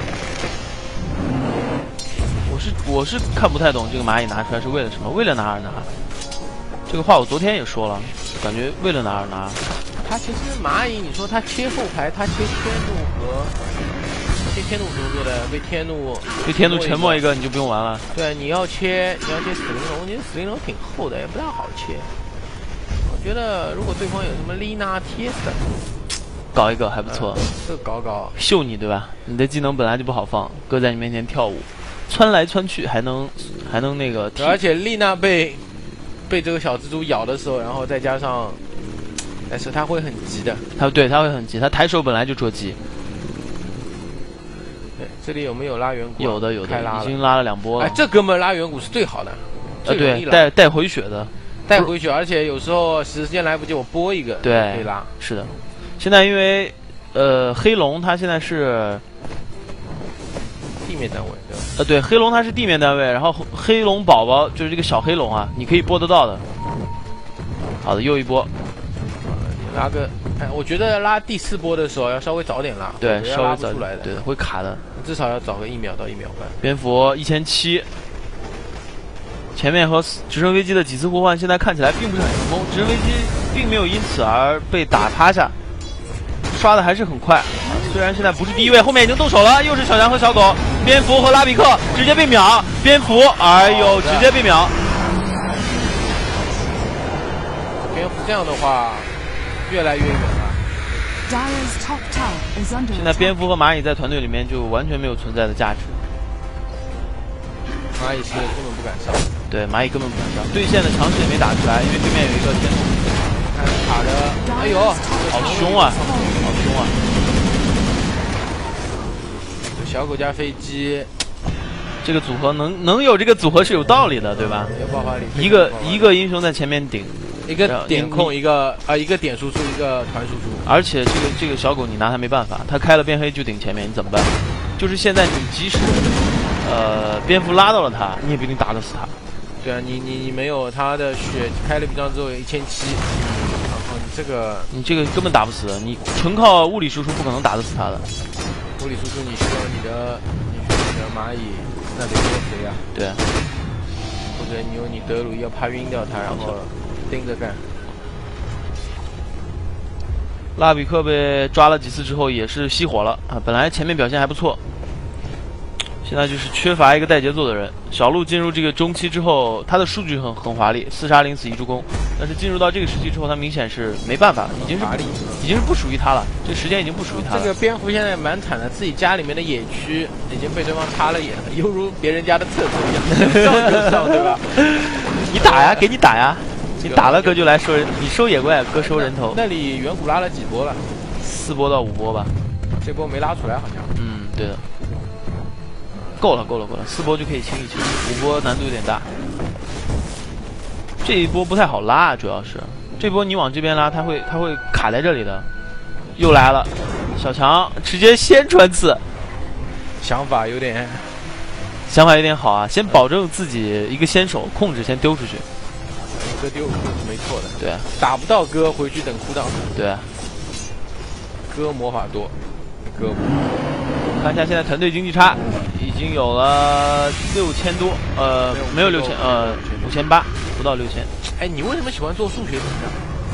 我是我是看不太懂这个蚂蚁拿出来是为了什么，为了拿而拿。这个话我昨天也说了，感觉为了拿而拿。 他其实蚂蚁，你说他切后排，他切天怒和。切天怒怎么做的？被天怒被天怒沉默一个，你就不用玩了。 对，你要切，你要切死灵龙，你死灵龙挺厚的，也不大好切。我觉得如果对方有什么丽娜贴的， 搞一个还不错。 嗯、这个搞搞秀你对吧？你的技能本来就不好放，搁在你面前跳舞，窜来窜去，还能还能那个。 而且丽娜被被这个小蜘蛛咬的时候，然后再加上，但是他会很急的。 他对他会很急，他抬手本来就捉急。 这里有没有拉远骨？ 有的，有的， 开拉已经拉了两波了。 哎，这哥们拉远骨是最好的， 呃，对，带带回血的， 带回血，而且有时候时间来不及，我拨一个， 对， 可以拉。 是的，现在因为呃黑龙它现在是地面单位，对吧？ 呃，对，黑龙它是地面单位，然后黑龙宝宝就是这个小黑龙啊，你可以拨得到的。好的，又一波， 拉个。哎，我觉得拉第四波的时候要稍微早点拉， 对，稍微早出来的， 对，会卡的， 至少要早个一秒到一秒半。 蝙蝠一千七，前面和直升飞机的几次互换，现在看起来并不是很成功，直升飞机并没有因此而被打趴下，刷的还是很快。虽然现在不是第一位，后面已经动手了，又是小强和小狗，蝙蝠和拉比克直接被秒，蝙蝠，哎呦，直接被秒。 蝙蝠这样的话。越来越远了。 现在蝙蝠和蚂蚁在团队里面就完全没有存在的价值。 蚂蚁是根本不敢上。 对，蚂蚁根本不敢上。对线的强势也没打出来，因为对面有一个天怒。 看卡的，哎呦， 好凶啊，好凶啊！ 小狗加飞机， 这个组合能能有这个组合是有道理的，对吧？ 有爆发力。 一个一个英雄在前面顶。 一个点控，一个啊、呃，一个点输出，一个团输出。 而且这个这个小狗你拿它没办法，它开了变黑就顶前面，你怎么办？就是现在你即使呃蝙蝠拉到了它，你也不一定打得死它。 对啊，你你你没有它的血开了屏障之后有一千七，然后你这个你这个根本打不死，你纯靠物理输出不可能打得死它的。 物理输出你需要你的你需要你的蚂蚁，那得多肥啊！ 对， 或者你用你德鲁要怕晕掉它，然后。盯着干， 拉比克被抓了几次之后也是熄火了啊，本来前面表现还不错，现在就是缺乏一个带节奏的人。小鹿进入这个中期之后，他的数据很很华丽，四杀零死一助攻，但是进入到这个时期之后，他明显是没办法了，已经是已经是不属于他了，这时间已经不属于他了。 这个蝙蝠现在蛮惨的，自己家里面的野区已经被对方插了眼了，犹如别人家的厕所一样，上就上，对吧？ 你打呀，给你打呀。你打了哥就来收人，你收野怪，哥收人头。 那里远古拉了几波了？ 四波到五波吧。 这波没拉出来好像。 嗯，对的。够了，够了，够了，四波就可以清一清，五波难度有点大。这一波不太好拉，主要是这波你往这边拉，他会他会卡在这里的。又来了，小强直接先穿刺， 想法有点， 想法有点好啊，先保证自己一个先手控制，先丢出去。 哥丢是没错的， 对， 打不到哥回去等酷档。 对， 哥魔法多，哥。 看一下现在团队经济差，已经有了六千多，呃，没有六千，呃，五千八，不到六千。 哎，你为什么喜欢做数学题呢？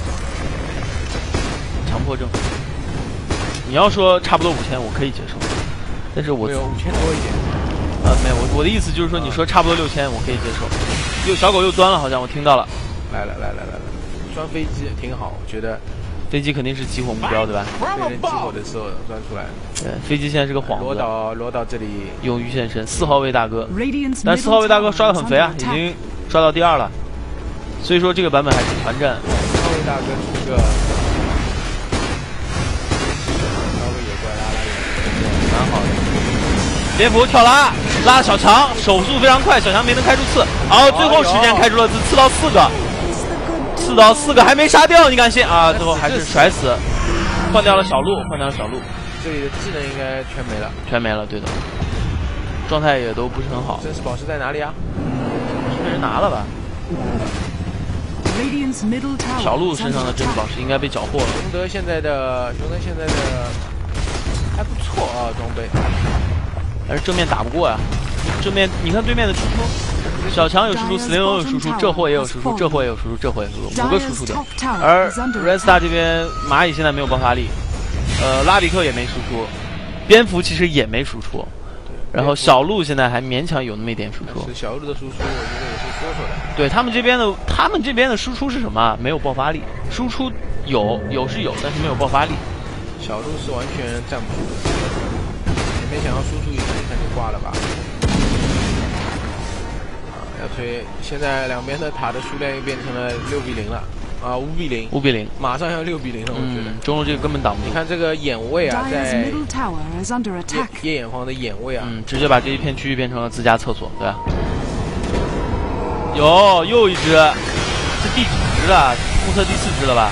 强迫症。你要说差不多五千，我可以接受，但是我没有五千多一点。 呃，没有，我我的意思就是说，你说差不多六千，我可以接受。又小狗又钻了，好像我听到了。 来了来了来了，钻飞机挺好，我觉得。 飞机肯定是集火目标，对吧？ 对人集火的时候钻出来。 对，飞机现在是个幌子。 罗导罗导这里勇于现身，四号位大哥。但四号位大哥刷的很肥啊，已经刷到第二了。所以说这个版本还是团战。 四号位大哥出个。稍微野怪拉拉远， 蛮好的。蝙蝠跳拉，拉小强，手速非常快，小强没能开出刺，哦，最后时间开出了刺，刺到四个，刺到四个还没杀掉，你敢信啊？最后还是甩死，换掉了小鹿，换掉了小鹿， 这里的技能应该全没了， 全没了，对的，状态也都不是很好。 真实宝石在哪里啊？ 是被人拿了吧？小鹿身上的真实宝石应该被缴获了。 熊德现在的熊德现在的还不错啊，装备。 但是正面打不过呀、啊，正面你看对面的输出，小强有输出，死灵龙有输出，这货也有输出，这货也有输出，这货也有输出，五个输出点。而 Red Star 这边蚂蚁现在没有爆发力，呃，拉比克也没输出，蝙蝠其实也没输出，然后小鹿现在还勉强有那么一点输出。 小鹿的输出，我觉得也是说说的。 对他们这边的，他们这边的输出是什么？没有爆发力，输出有有是有，但是没有爆发力。 小鹿是完全站不住的。没想到输出一看一看就挂了吧？啊，要推！现在两边的塔的数量又变成了六比零了，啊，五比零， 五比零， 马上要六比零了，我觉得。 嗯、中路这个根本挡不住。 你看这个眼位啊，在夜夜眼皇的眼位啊， 嗯，直接把这一片区域变成了自家厕所，对吧？有又一只，这第几只了？目测第四只了吧？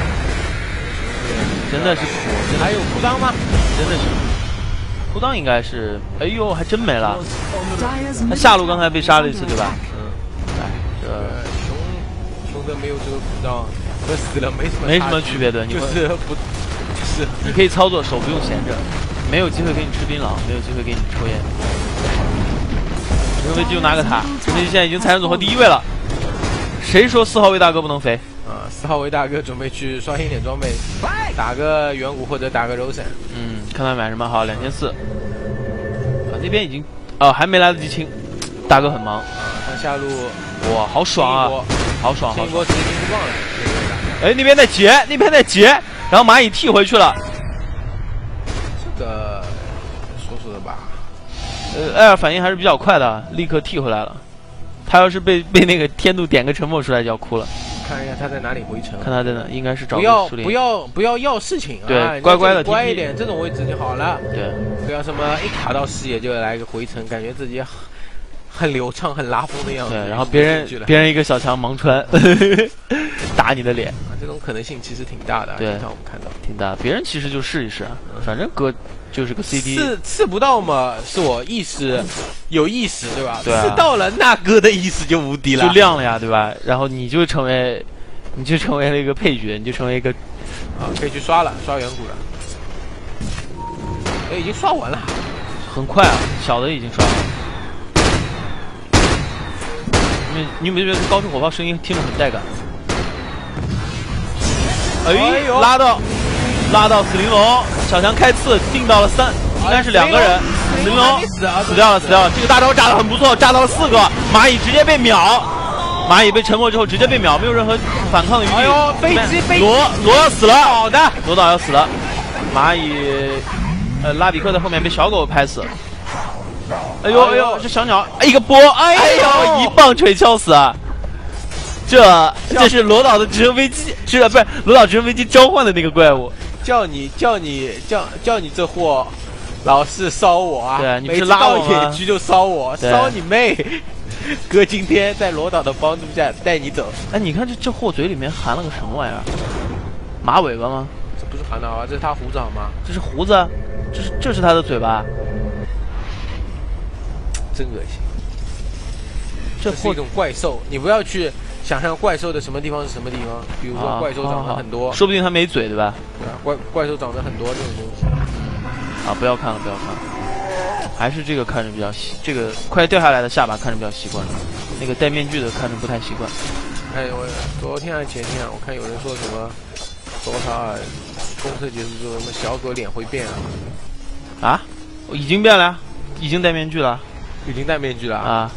真的是苦，真的还有裤裆吗？ 真的是。裤裆应该是，哎呦，还真没了。那下路刚才被杀了一次，对吧？ 嗯。 哎，这熊熊德没有这个裤裆，和死了没什么没什么区别的， 就是不，就是你可以操作，手不用闲着，没有机会给你吃槟榔，没有机会给你抽烟。直升飞机就拿个塔，直升飞机现在已经财产组合第一位了。谁说四号位大哥不能肥？ 啊，四号位大哥准备去刷新点装备，打个远古或者打个柔闪。 嗯，看他买什么好，两千四。啊，那边已经，哦、呃，还没来得及清，大哥很忙。 啊，他下路， 哇，好爽啊，好爽，好爽。 这一波直接不忘了。 哎，那边在截，那边在截，然后蚂蚁替回去了。 这个说说的吧。 呃，艾尔反应还是比较快的，立刻替回来了。他要是被被那个天度点个沉默出来就要哭了。 看一下他在哪里回城。 看他在哪，应该是找不要不要不要要事情啊！ 对，乖乖的乖一点，这种位置就好了。 对， 不要什么一卡到视野就来一个回城，感觉自己很流畅、很拉风的样子。 对，然后别人别人一个小强盲穿，打你的脸， 啊，这种可能性其实挺大的。 对， 经常我们看到挺大。别人其实就试一试，反正哥就是个 C D。 刺刺不到嘛，是我意识有意识，对吧？ 对啊。 刺到了，那哥的意识就无敌了， 就亮了呀，对吧？然后你就成为。你就成为了一个配角，你就成为一个， 啊，可以去刷了，刷远古了。哎，已经刷完了， 很快啊，小的已经刷完了。你你有没有觉得高处火炮声音听着很带感？哎呦，拉到拉到死玲珑，小强开刺定到了三，应该是两个人。死玲珑死掉了，死掉了。这个大招炸得很不错，炸到了四个，蚂蚁直接被秒。蚂蚁被沉默之后直接被秒，没有任何反抗的余地。 哎呦，飞机飞罗罗要死了， 好的， 罗导要死了。蚂蚁，呃，拉比克在后面被小狗拍死。哎呦哎呦，这小鸟一个波，哎呦，一棒槌敲死啊！这这是罗导的直升飞机，是不是罗导直升飞机召唤的那个怪物？ 叫你叫你叫叫你这货，老是烧我啊！ 对，你不每次是拉我到野区就烧我， 对烧你妹！哥今天在罗导的帮助下带你走。 哎，你看这这货嘴里面含了个什么玩意儿？马尾巴吗？ 这不是含的啊，这是他胡子好吗？ 这是胡子，这是这是他的嘴巴， 真恶心。 这这是一种怪兽，你不要去想象怪兽的什么地方是什么地方，比如说怪兽长得很多， 啊、说不定他没嘴，对吧？ 对啊，怪怪兽长得很多这种东西。 啊，不要看了，不要看了。还是这个看着比较习，这个快掉下来的下巴看着比较习惯，那个戴面具的看着不太习惯。 哎，我昨天还前天啊，我看有人说什么多少尔公测结束之后，什么小狗脸会变啊？ 啊，已经变了呀，已经戴面具了， 已经戴面具了啊，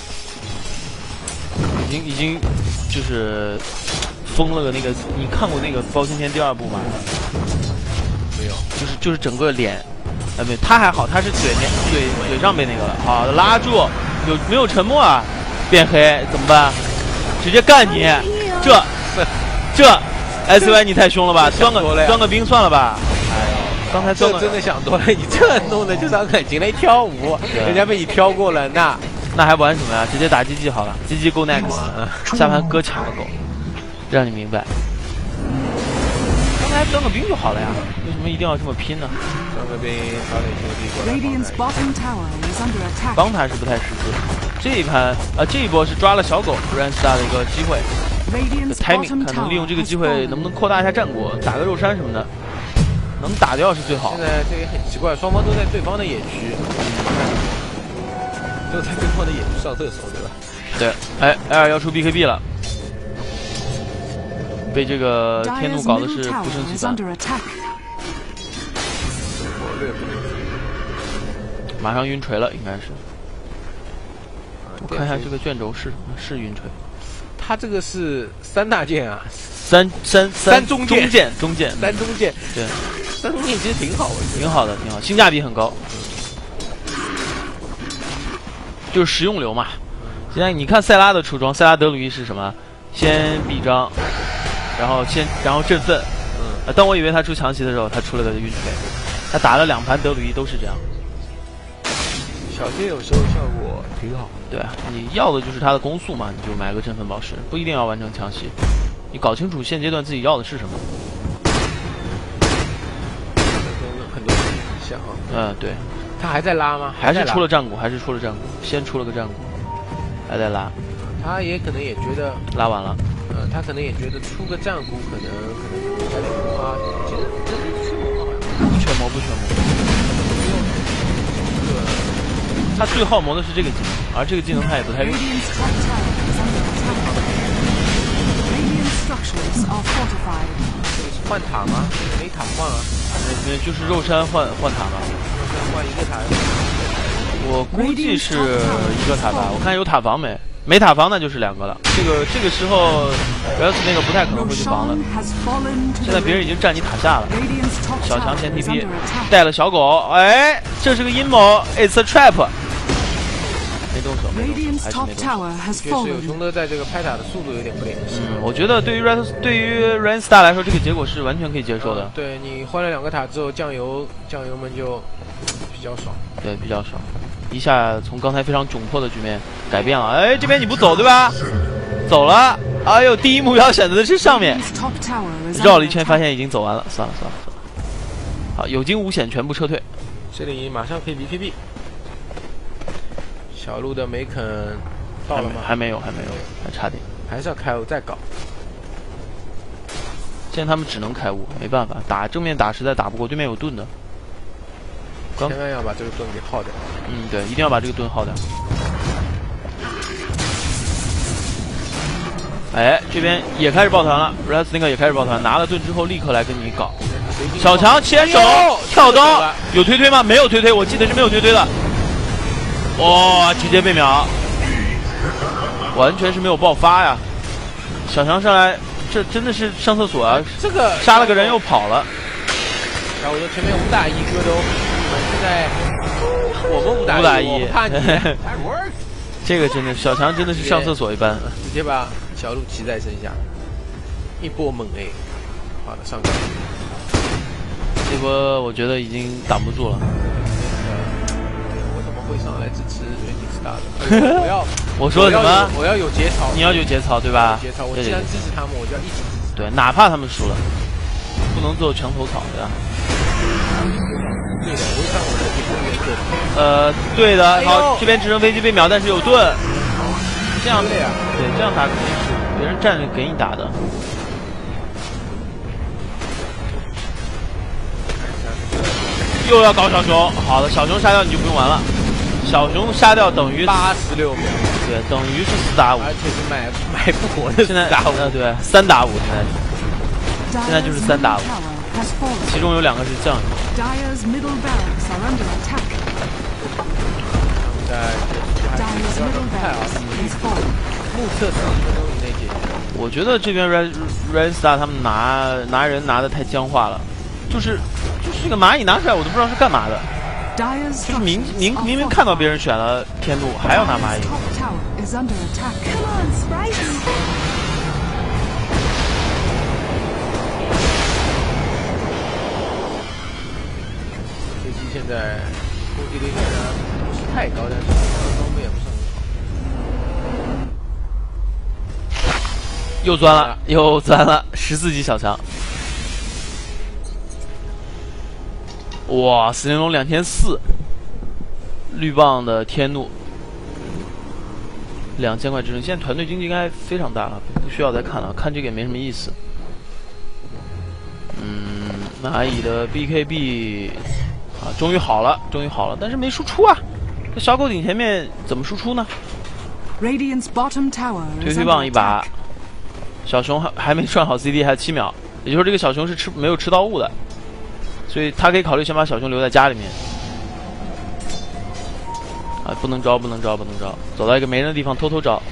已经已经就是封了个那个，你看过那个包青天第二部吗？ 没有， 就是就是整个脸。啊，没，他还好，他是嘴面嘴嘴上被那个了。好的，拉住，有没有沉默啊？变黑怎么办？直接干你！这这 S Y 你太凶了吧？钻个钻个兵算了吧？哎呦，刚才钻个真的想多了，你这弄的就伤感情来挑舞，人家被你挑过了，那那还玩什么呀？直接打 G G 好了 ，G G Go Next， 下盘哥抢个狗，让你明白。刚才钻个兵就好了呀，为什么一定要这么拼呢？ 钻个兵，早点兄弟过来帮他是不太实际。这一盘啊、呃，这一波是抓了小狗 Rainstar 的一个机会的 timing， 看能利用这个机会能不能扩大一下战果，打个肉山什么的，能打掉是最好。 现在这也很奇怪，双方都在对方的野区，都在对方的野区上厕所，对吧？ 对，哎 ，L 要出 B K B 了。被这个天怒搞的是不胜其烦，马上晕锤了，应该是。我看一下这个卷轴是是晕锤， 他这个是三大件啊， 三三三中中剑中剑三中剑， 对， 三中剑其实挺好，我觉得挺好的，挺好，性价比很高，就是实用流嘛。现在你看塞拉的出装，塞拉德鲁伊是什么？先臂章。然后先，然后振奋，嗯，当我以为他出强袭的时候，他出了个晕锤，他打了两盘德鲁伊都是这样。 小剑有时候效果挺好， 对啊，你要的就是他的攻速嘛，你就买个振奋宝石，不一定要完成强袭，你搞清楚现阶段自己要的是什么。 很多很像啊， 嗯，对。 他还在拉吗？ 还是出了战鼓，还是出了战鼓，先出了个战鼓，还在拉。 他也可能也觉得拉完了。 呃，他可能也觉得出个战鼓可能可能还得花，其实真的是不全磨不全磨， 这个他最耗磨的是这个技能，而这个技能他也不太用。 换塔吗？没塔换啊？ 那就是肉山换换塔吧？ 肉山换一个塔。 我估计是一个塔吧，我看有塔防没？没塔防那就是两个了。这个这个时候 ，L S 那个不太可能会去防了。现在别人已经站你塔下了。小强先 T P， 带了小狗，哎，这是个阴谋 ，It's a trap。没动手，没动手，还是没动手。 确实有熊德在这个拍塔的速度有点不联系。 嗯，我觉得对于 Red 对于 Rainstar 来说，这个结果是完全可以接受的。 嗯、对你换了两个塔之后，酱油酱油们就比较爽。 对，比较爽。一下从刚才非常窘迫的局面改变了，哎，这边你不走对吧？走了，哎呦，第一目标选择的是上面，绕了一圈发现已经走完了，算了算了算了。好，有惊无险，全部撤退。 这里马上可以 B K B。小鹿的梅肯到了吗？ 还没有，还没有，还差点， 还是要开悟再搞。 现在他们只能开悟，没办法，打正面打实在打不过，对面有盾的。 千万要把这个盾给耗掉。 嗯，对，一定要把这个盾耗掉。哎，这边也开始抱团了 ，Red Snake 也开始抱团，拿了盾之后立刻来跟你搞。 小强牵手跳高，有推推吗？没有推推，我记得是没有推推的。哇、哦，直接被秒，完全是没有爆发呀！小强上来，这真的是上厕所啊！ 这个杀了个人又跑了。 然后我说前面五打一，哥都，现在我们五打一， 五打一， 我怕你。 这个真的，小强真的是上厕所一般， 直接把小鹿骑在身下，一波猛 A， 好的上钩。 这波我觉得已经挡不住了。 我怎么会上来支持原地 star 的？我要， 我说什么？ 我要有节操， 你要有节操，对吧？ 节操，我既然支持他们，我就要一直支持。 对，哪怕他们输了，不能做墙头草，对吧？ 对的，我看我的铁公原则。 呃，对的。好，这边直升飞机被秒，但是有盾。这样对呀， 对，这样打肯定是别人站着给你打的。又要搞小熊，好的，小熊杀掉你就不用玩了。小熊杀掉等于八十六秒， 对，等于是四打五， 而且是买买不活的。 现在打五，对，三打五，现在是，现在就是三打五，其中有两个是这样的。 目测十分钟以内解决。 我觉得这边 Red Red Star 他们拿拿人拿的太僵化了，就是就是这个蚂蚁拿出来我都不知道是干嘛的，就是明明明明看到别人选了天怒，还要拿蚂蚁。 飞机现在攻击力虽然不是太高，但是装备也不是很好。 又钻了，又钻了，十四级小强。哇，死灵龙两千四，绿棒的天怒，两千块支撑。现在团队经济应该非常大了，不需要再看了，看这个也没什么意思。嗯，蚂蚁的 B K B 啊，终于好了，终于好了，但是没输出啊。这小狗顶前面怎么输出呢？推推棒一把。小熊还还没转好 C D， 还有七秒，也就是说这个小熊是吃没有吃到物的，所以他可以考虑先把小熊留在家里面。啊，不能招，不能招，不能招，走到一个没人的地方偷偷招。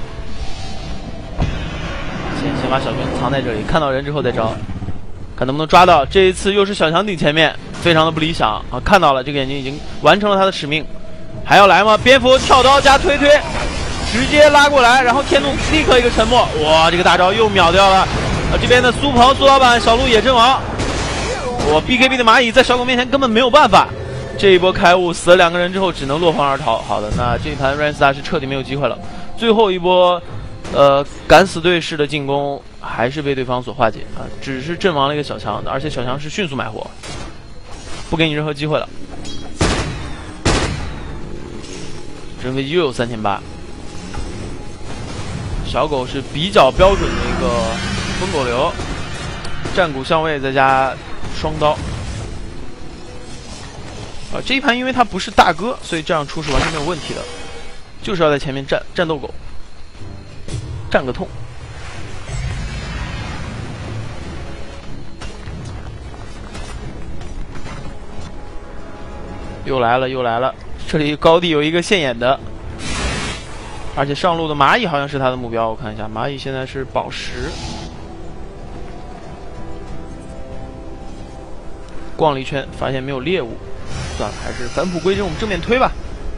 先先把小熊藏在这里，看到人之后再招，看能不能抓到。这一次又是小强顶前面，非常的不理想啊！看到了，这个眼睛已经完成了他的使命，还要来吗？蝙蝠跳刀加推推。直接拉过来，然后天怒立刻一个沉默，哇，这个大招又秒掉了。啊，这边的苏鹏、苏老板、小鹿野阵王，我 B K B 的蚂蚁在小狗面前根本没有办法。这一波开悟死了两个人之后，只能落荒而逃。好的，那这一盘 Red Star 是彻底没有机会了。最后一波，呃，敢死队式的进攻还是被对方所化解啊，只是阵亡了一个小强，而且小强是迅速买火，不给你任何机会了。直升飞机又有三千八。小狗是比较标准的一个疯狗流，战鼓相位再加双刀。啊，这一盘因为他不是大哥，所以这样出是完全没有问题的，就是要在前面战战斗狗，战个痛。又来了，又来了，这里高地有一个现眼的。而且上路的蚂蚁好像是他的目标，我看一下，蚂蚁现在是宝石。逛了一圈，发现没有猎物，算了，还是返璞归真，我们正面推吧。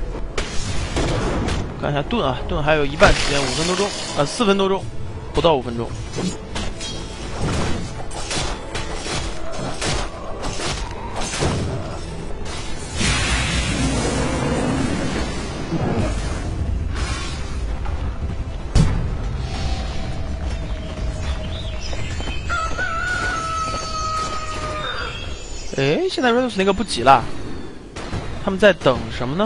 看一下盾啊，盾还有一半时间，五分多钟，呃，四分多钟，不到五分钟。哎，现在 Rados 那个不急了，他们在等什么呢？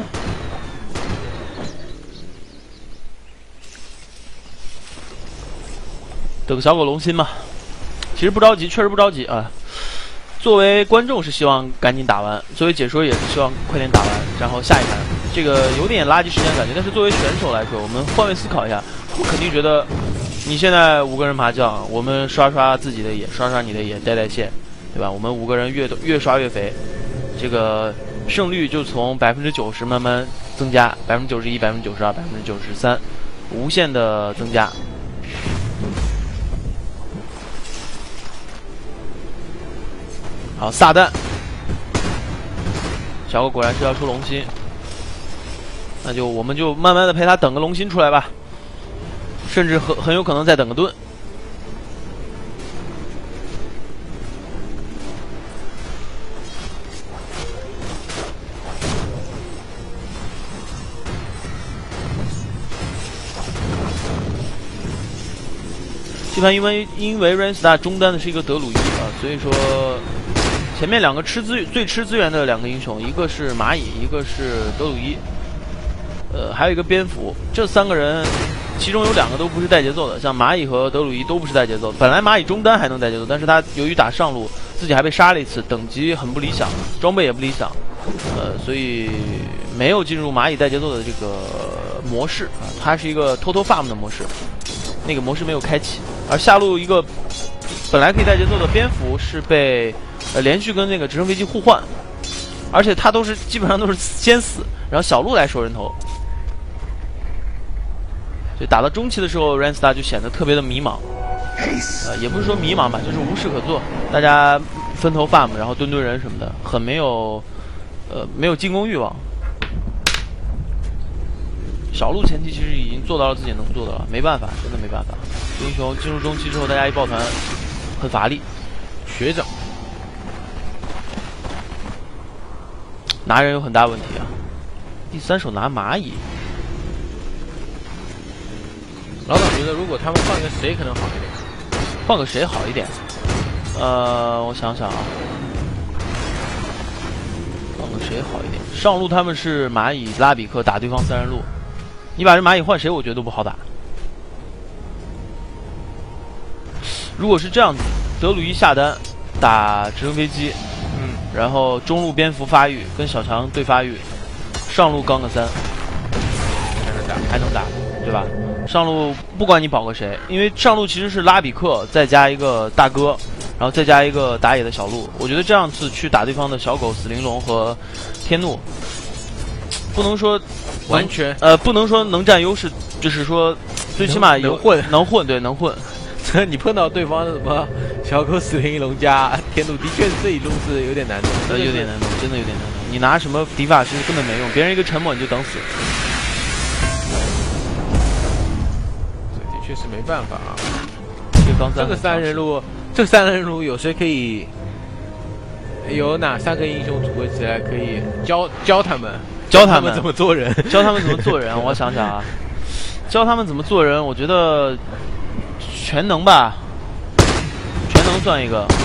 等小狗龙心嘛。其实不着急，确实不着急啊。作为观众是希望赶紧打完，作为解说也是希望快点打完，然后下一盘。这个有点垃圾时间感觉，但是作为选手来说，我们换位思考一下，我肯定觉得你现在五个人麻将，我们刷刷自己的野，刷刷你的野，带带线。 对吧？我们五个人越越刷越肥，这个胜率就从百分之九十慢慢增加，百分之九十一、百分之九十二、百分之九十三，无限的增加。好，撒旦，小狗果然是要出龙心，那就我们就慢慢的陪他等个龙心出来吧，甚至很很有可能再等个盾。这盘因为因为 Rainstar 中单的是一个德鲁伊啊，所以说前面两个吃资最吃资源的两个英雄，一个是蚂蚁，一个是德鲁伊，呃，还有一个蝙蝠。这三个人其中有两个都不是带节奏的，像蚂蚁和德鲁伊都不是带节奏的。本来蚂蚁中单还能带节奏，但是他由于打上路自己还被杀了一次，等级很不理想，装备也不理想，呃，所以没有进入蚂蚁带节奏的这个模式啊，它是一个 total farm 的模式。那个模式没有开启，而下路一个本来可以带节奏的蝙蝠是被呃连续跟那个直升飞机互换，而且他都是基本上都是先死，然后小鹿来收人头，所以打到中期的时候 ，Rainstar 就显得特别的迷茫，呃，也不是说迷茫吧，就是无事可做，大家分头 farm， 然后蹲蹲人什么的，很没有呃没有进攻欲望。小鹿前期其实已经做到了自己能做的了，没办法，真的没办法。英雄进入中期之后，大家一抱团，很乏力。 学长拿人有很大问题啊。第三手拿蚂蚁， 老党觉得如果他们换个谁可能好一点？ 换个谁好一点？呃，我想想啊，换个谁好一点？上路他们是蚂蚁、拉比克打对方三人路。你把这蚂蚁换谁，我觉得都不好打。如果是这样子，德鲁伊下单打直升飞机， 嗯， 然后中路蝙蝠发育跟小强对发育，上路刚个三， 还能打， 还能打，对吧？上路不管你保个谁，因为上路其实是拉比克再加一个大哥，然后再加一个打野的小鹿，我觉得这样子去打对方的小狗、死灵龙和天怒，不能说。 完全呃，不能说能占优势，就是说，最起码有能混， 能混，对，能混。 这你碰到对方什么小狗、死灵龙加天怒，的确这一路是有点难度， 呃，有点难度，真的有点难度。你拿什么迪法师根本没用，别人一个沉默你就等死。 这的确是没办法啊。 这个刚这个三人路，这个三人路有谁可以？有哪三个英雄组合起来可以教教他们？ 教他们怎么做人， 教他们怎么做人。我想想啊，教他们怎么做人，我觉得全能吧，全能算一个，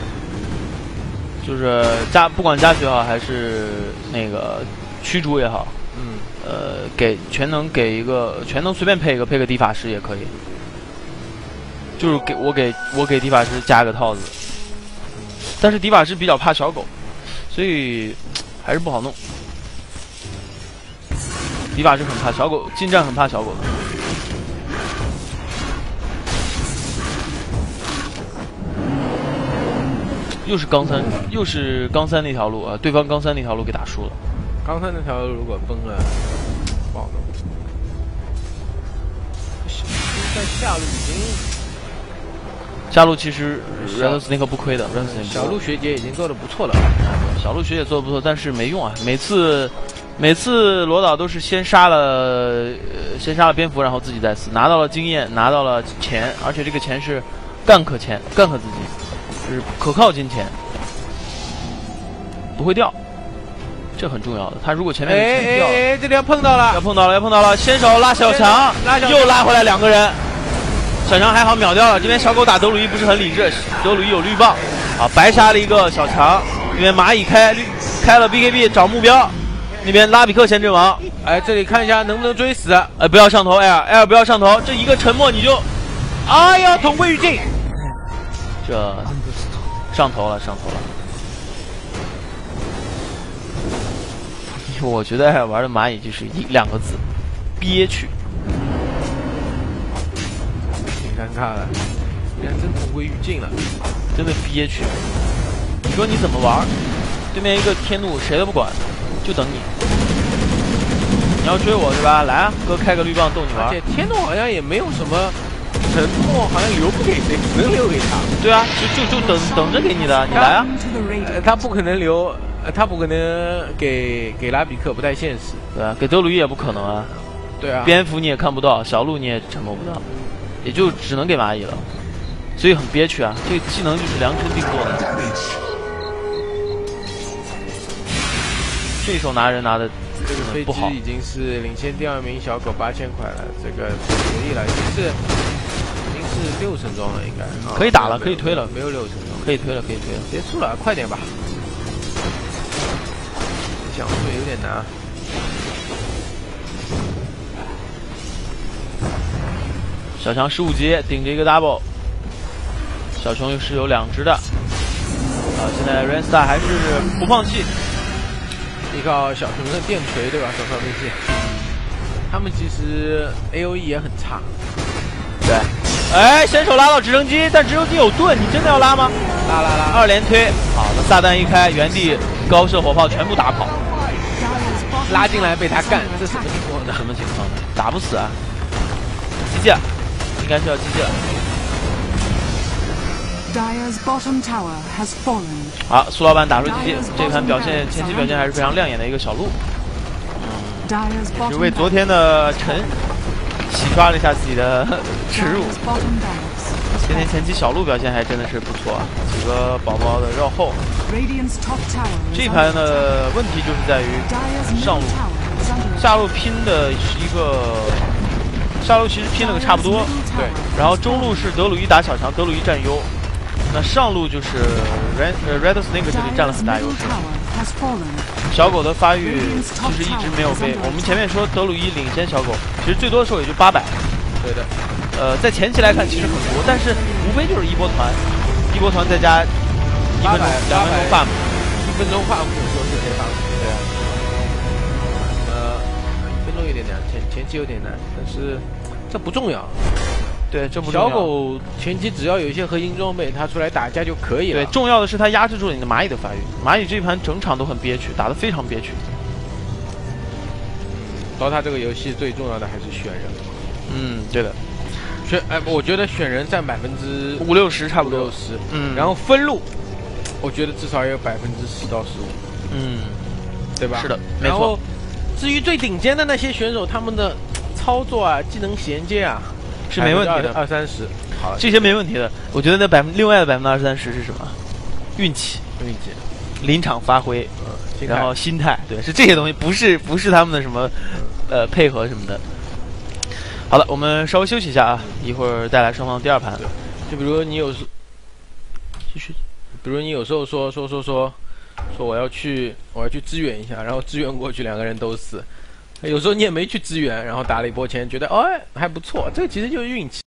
就是加不管加血也好，还是那个驱逐也好， 嗯， 呃，给全能给一个全能随便配一个，配个迪法师也可以，就是给我给我给迪法师加个套子，但是迪法师比较怕小狗，所以还是不好弄。迪法是很怕小狗，近战很怕小狗的。又是钢三，又是钢三那条路啊！对方钢三那条路给打输了。 钢三那条路如果崩了，不好弄。在下路已经， 下路其实 Rattlesnake 不亏的， 小鹿学姐已经做的不错了。 小鹿学姐做的不错，但是没用啊！每次。每次罗导都是先杀了，呃，先杀了蝙蝠，然后自己再死，拿到了经验，拿到了钱，而且这个钱是干可钱，干可资金，就是可靠金钱，不会掉，这很重要的。他如果前面的钱掉了， 哎哎哎，这里要碰到了， 要碰到了，要碰到了，先手拉小强， 拉小又拉回来两个人，小强还好秒掉了。这边小狗打德鲁伊不是很理智，德鲁伊有绿棒，啊，白杀了一个小强，因为蚂蚁开绿开了 B K B 找目标。那边拉比克先阵亡， 哎，这里看一下能不能追死。 哎，不要上头 ，L L 不要上头，这一个沉默你就， 哎呀，同归于尽。 这上头了，上头了。我觉得 L 玩的蚂蚁就是一两个字，憋屈。 挺尴尬的，人家真同归于尽了， 真的憋屈。 你说你怎么玩？对面一个天怒谁都不管，就等你。你要追我对吧？来啊，哥开个绿棒逗你玩。 而且天怒好像也没有什么承诺，好像留不给谁，只能留给他。 对啊，就就就等等着给你的，你来啊。 呃、他不可能留，呃、他不可能给给拉比克，不太现实。 对啊，给德鲁伊也不可能啊。 对啊， 蝙蝠你也看不到，小鹿你也承诺不到，也就只能给蚂蚁了，所以很憋屈啊。这个技能就是量身定做的。这手拿人拿的这个飞机已经是领先第二名小狗八千块了，这个可以了，已经是已经是六成装了，应该、哦、 可以打了，可以推了， 没有六成装， 可以推了，可以推了， 结束了，快点吧。想会有点难。 小强十五级顶着一个 double， 小熊是有两只的。啊，现在 Rainstar 还是不放弃， 依靠小熊的电锤对吧？手上飞机，他们其实 A O E 也很差。 对，哎，先手拉到直升机，但直升机有盾，你真的要拉吗？ 拉拉拉， 二连推，好，那撒旦一开，原地高射火炮全部打跑， 拉进来被他干，这什么情况呢？ 什么情况呢？打不死啊！机械。应该是要机械了。好，苏老板打出机械，这盘表现前期表现还是非常亮眼的一个小鹿，嗯，也是为昨天的陈洗刷了一下自己的耻辱。今天前期小鹿表现还真的是不错啊，几个宝宝的绕后。这一盘的问题就是在于上路，下路拼的是一个。下路其实拼了个差不多， 对。 然后中路是德鲁伊打小强，德鲁伊占优。那上路就是 Red 呃 Rattlesnake 这里占了很大优势。小狗的发育其实一直没有被我们前面说德鲁伊领先小狗，其实最多的时候也就八百。 对的。 呃，在前期来看其实很多，但是无非就是一波团，一波团再加一分钟、两分钟 farm， 一分钟 farm 说是可以 farm。对啊。呃，一分钟有点难，前前期有点难，但是。这不重要， 对，这不重要。 小狗前期只要有一些核心装备，它出来打架就可以了。 对，重要的是它压制住了你的蚂蚁的发育。蚂蚁这一盘整场都很憋屈，打得非常憋屈。 D O T A这个游戏最重要的还是选人。 嗯，对的。 选哎，我觉得选人占百分之五六十，差不多六十。 嗯， 然后分路，我觉得至少也有百分之十到十五。 嗯， 对吧？ 是的，没错。 然后至于最顶尖的那些选手，他们的操作啊，技能衔接啊， 是没问题的， 二三十，好， 这些没问题的。我觉得那百分另外的百分之二三十是什么？运气， 运气， 临场发挥， 嗯， 然后心态，对，是这些东西，不是不是他们的什么，呃，配合什么的。好了，我们稍微休息一下啊，一会儿带来双方第二盘。 就比如你有时， 继续， 比如你有时候说说说说说我要去我要去支援一下，然后支援过去两个人都死。有时候你也没去支援，然后打了一波钱，觉得哎还不错，这个其实就是运气。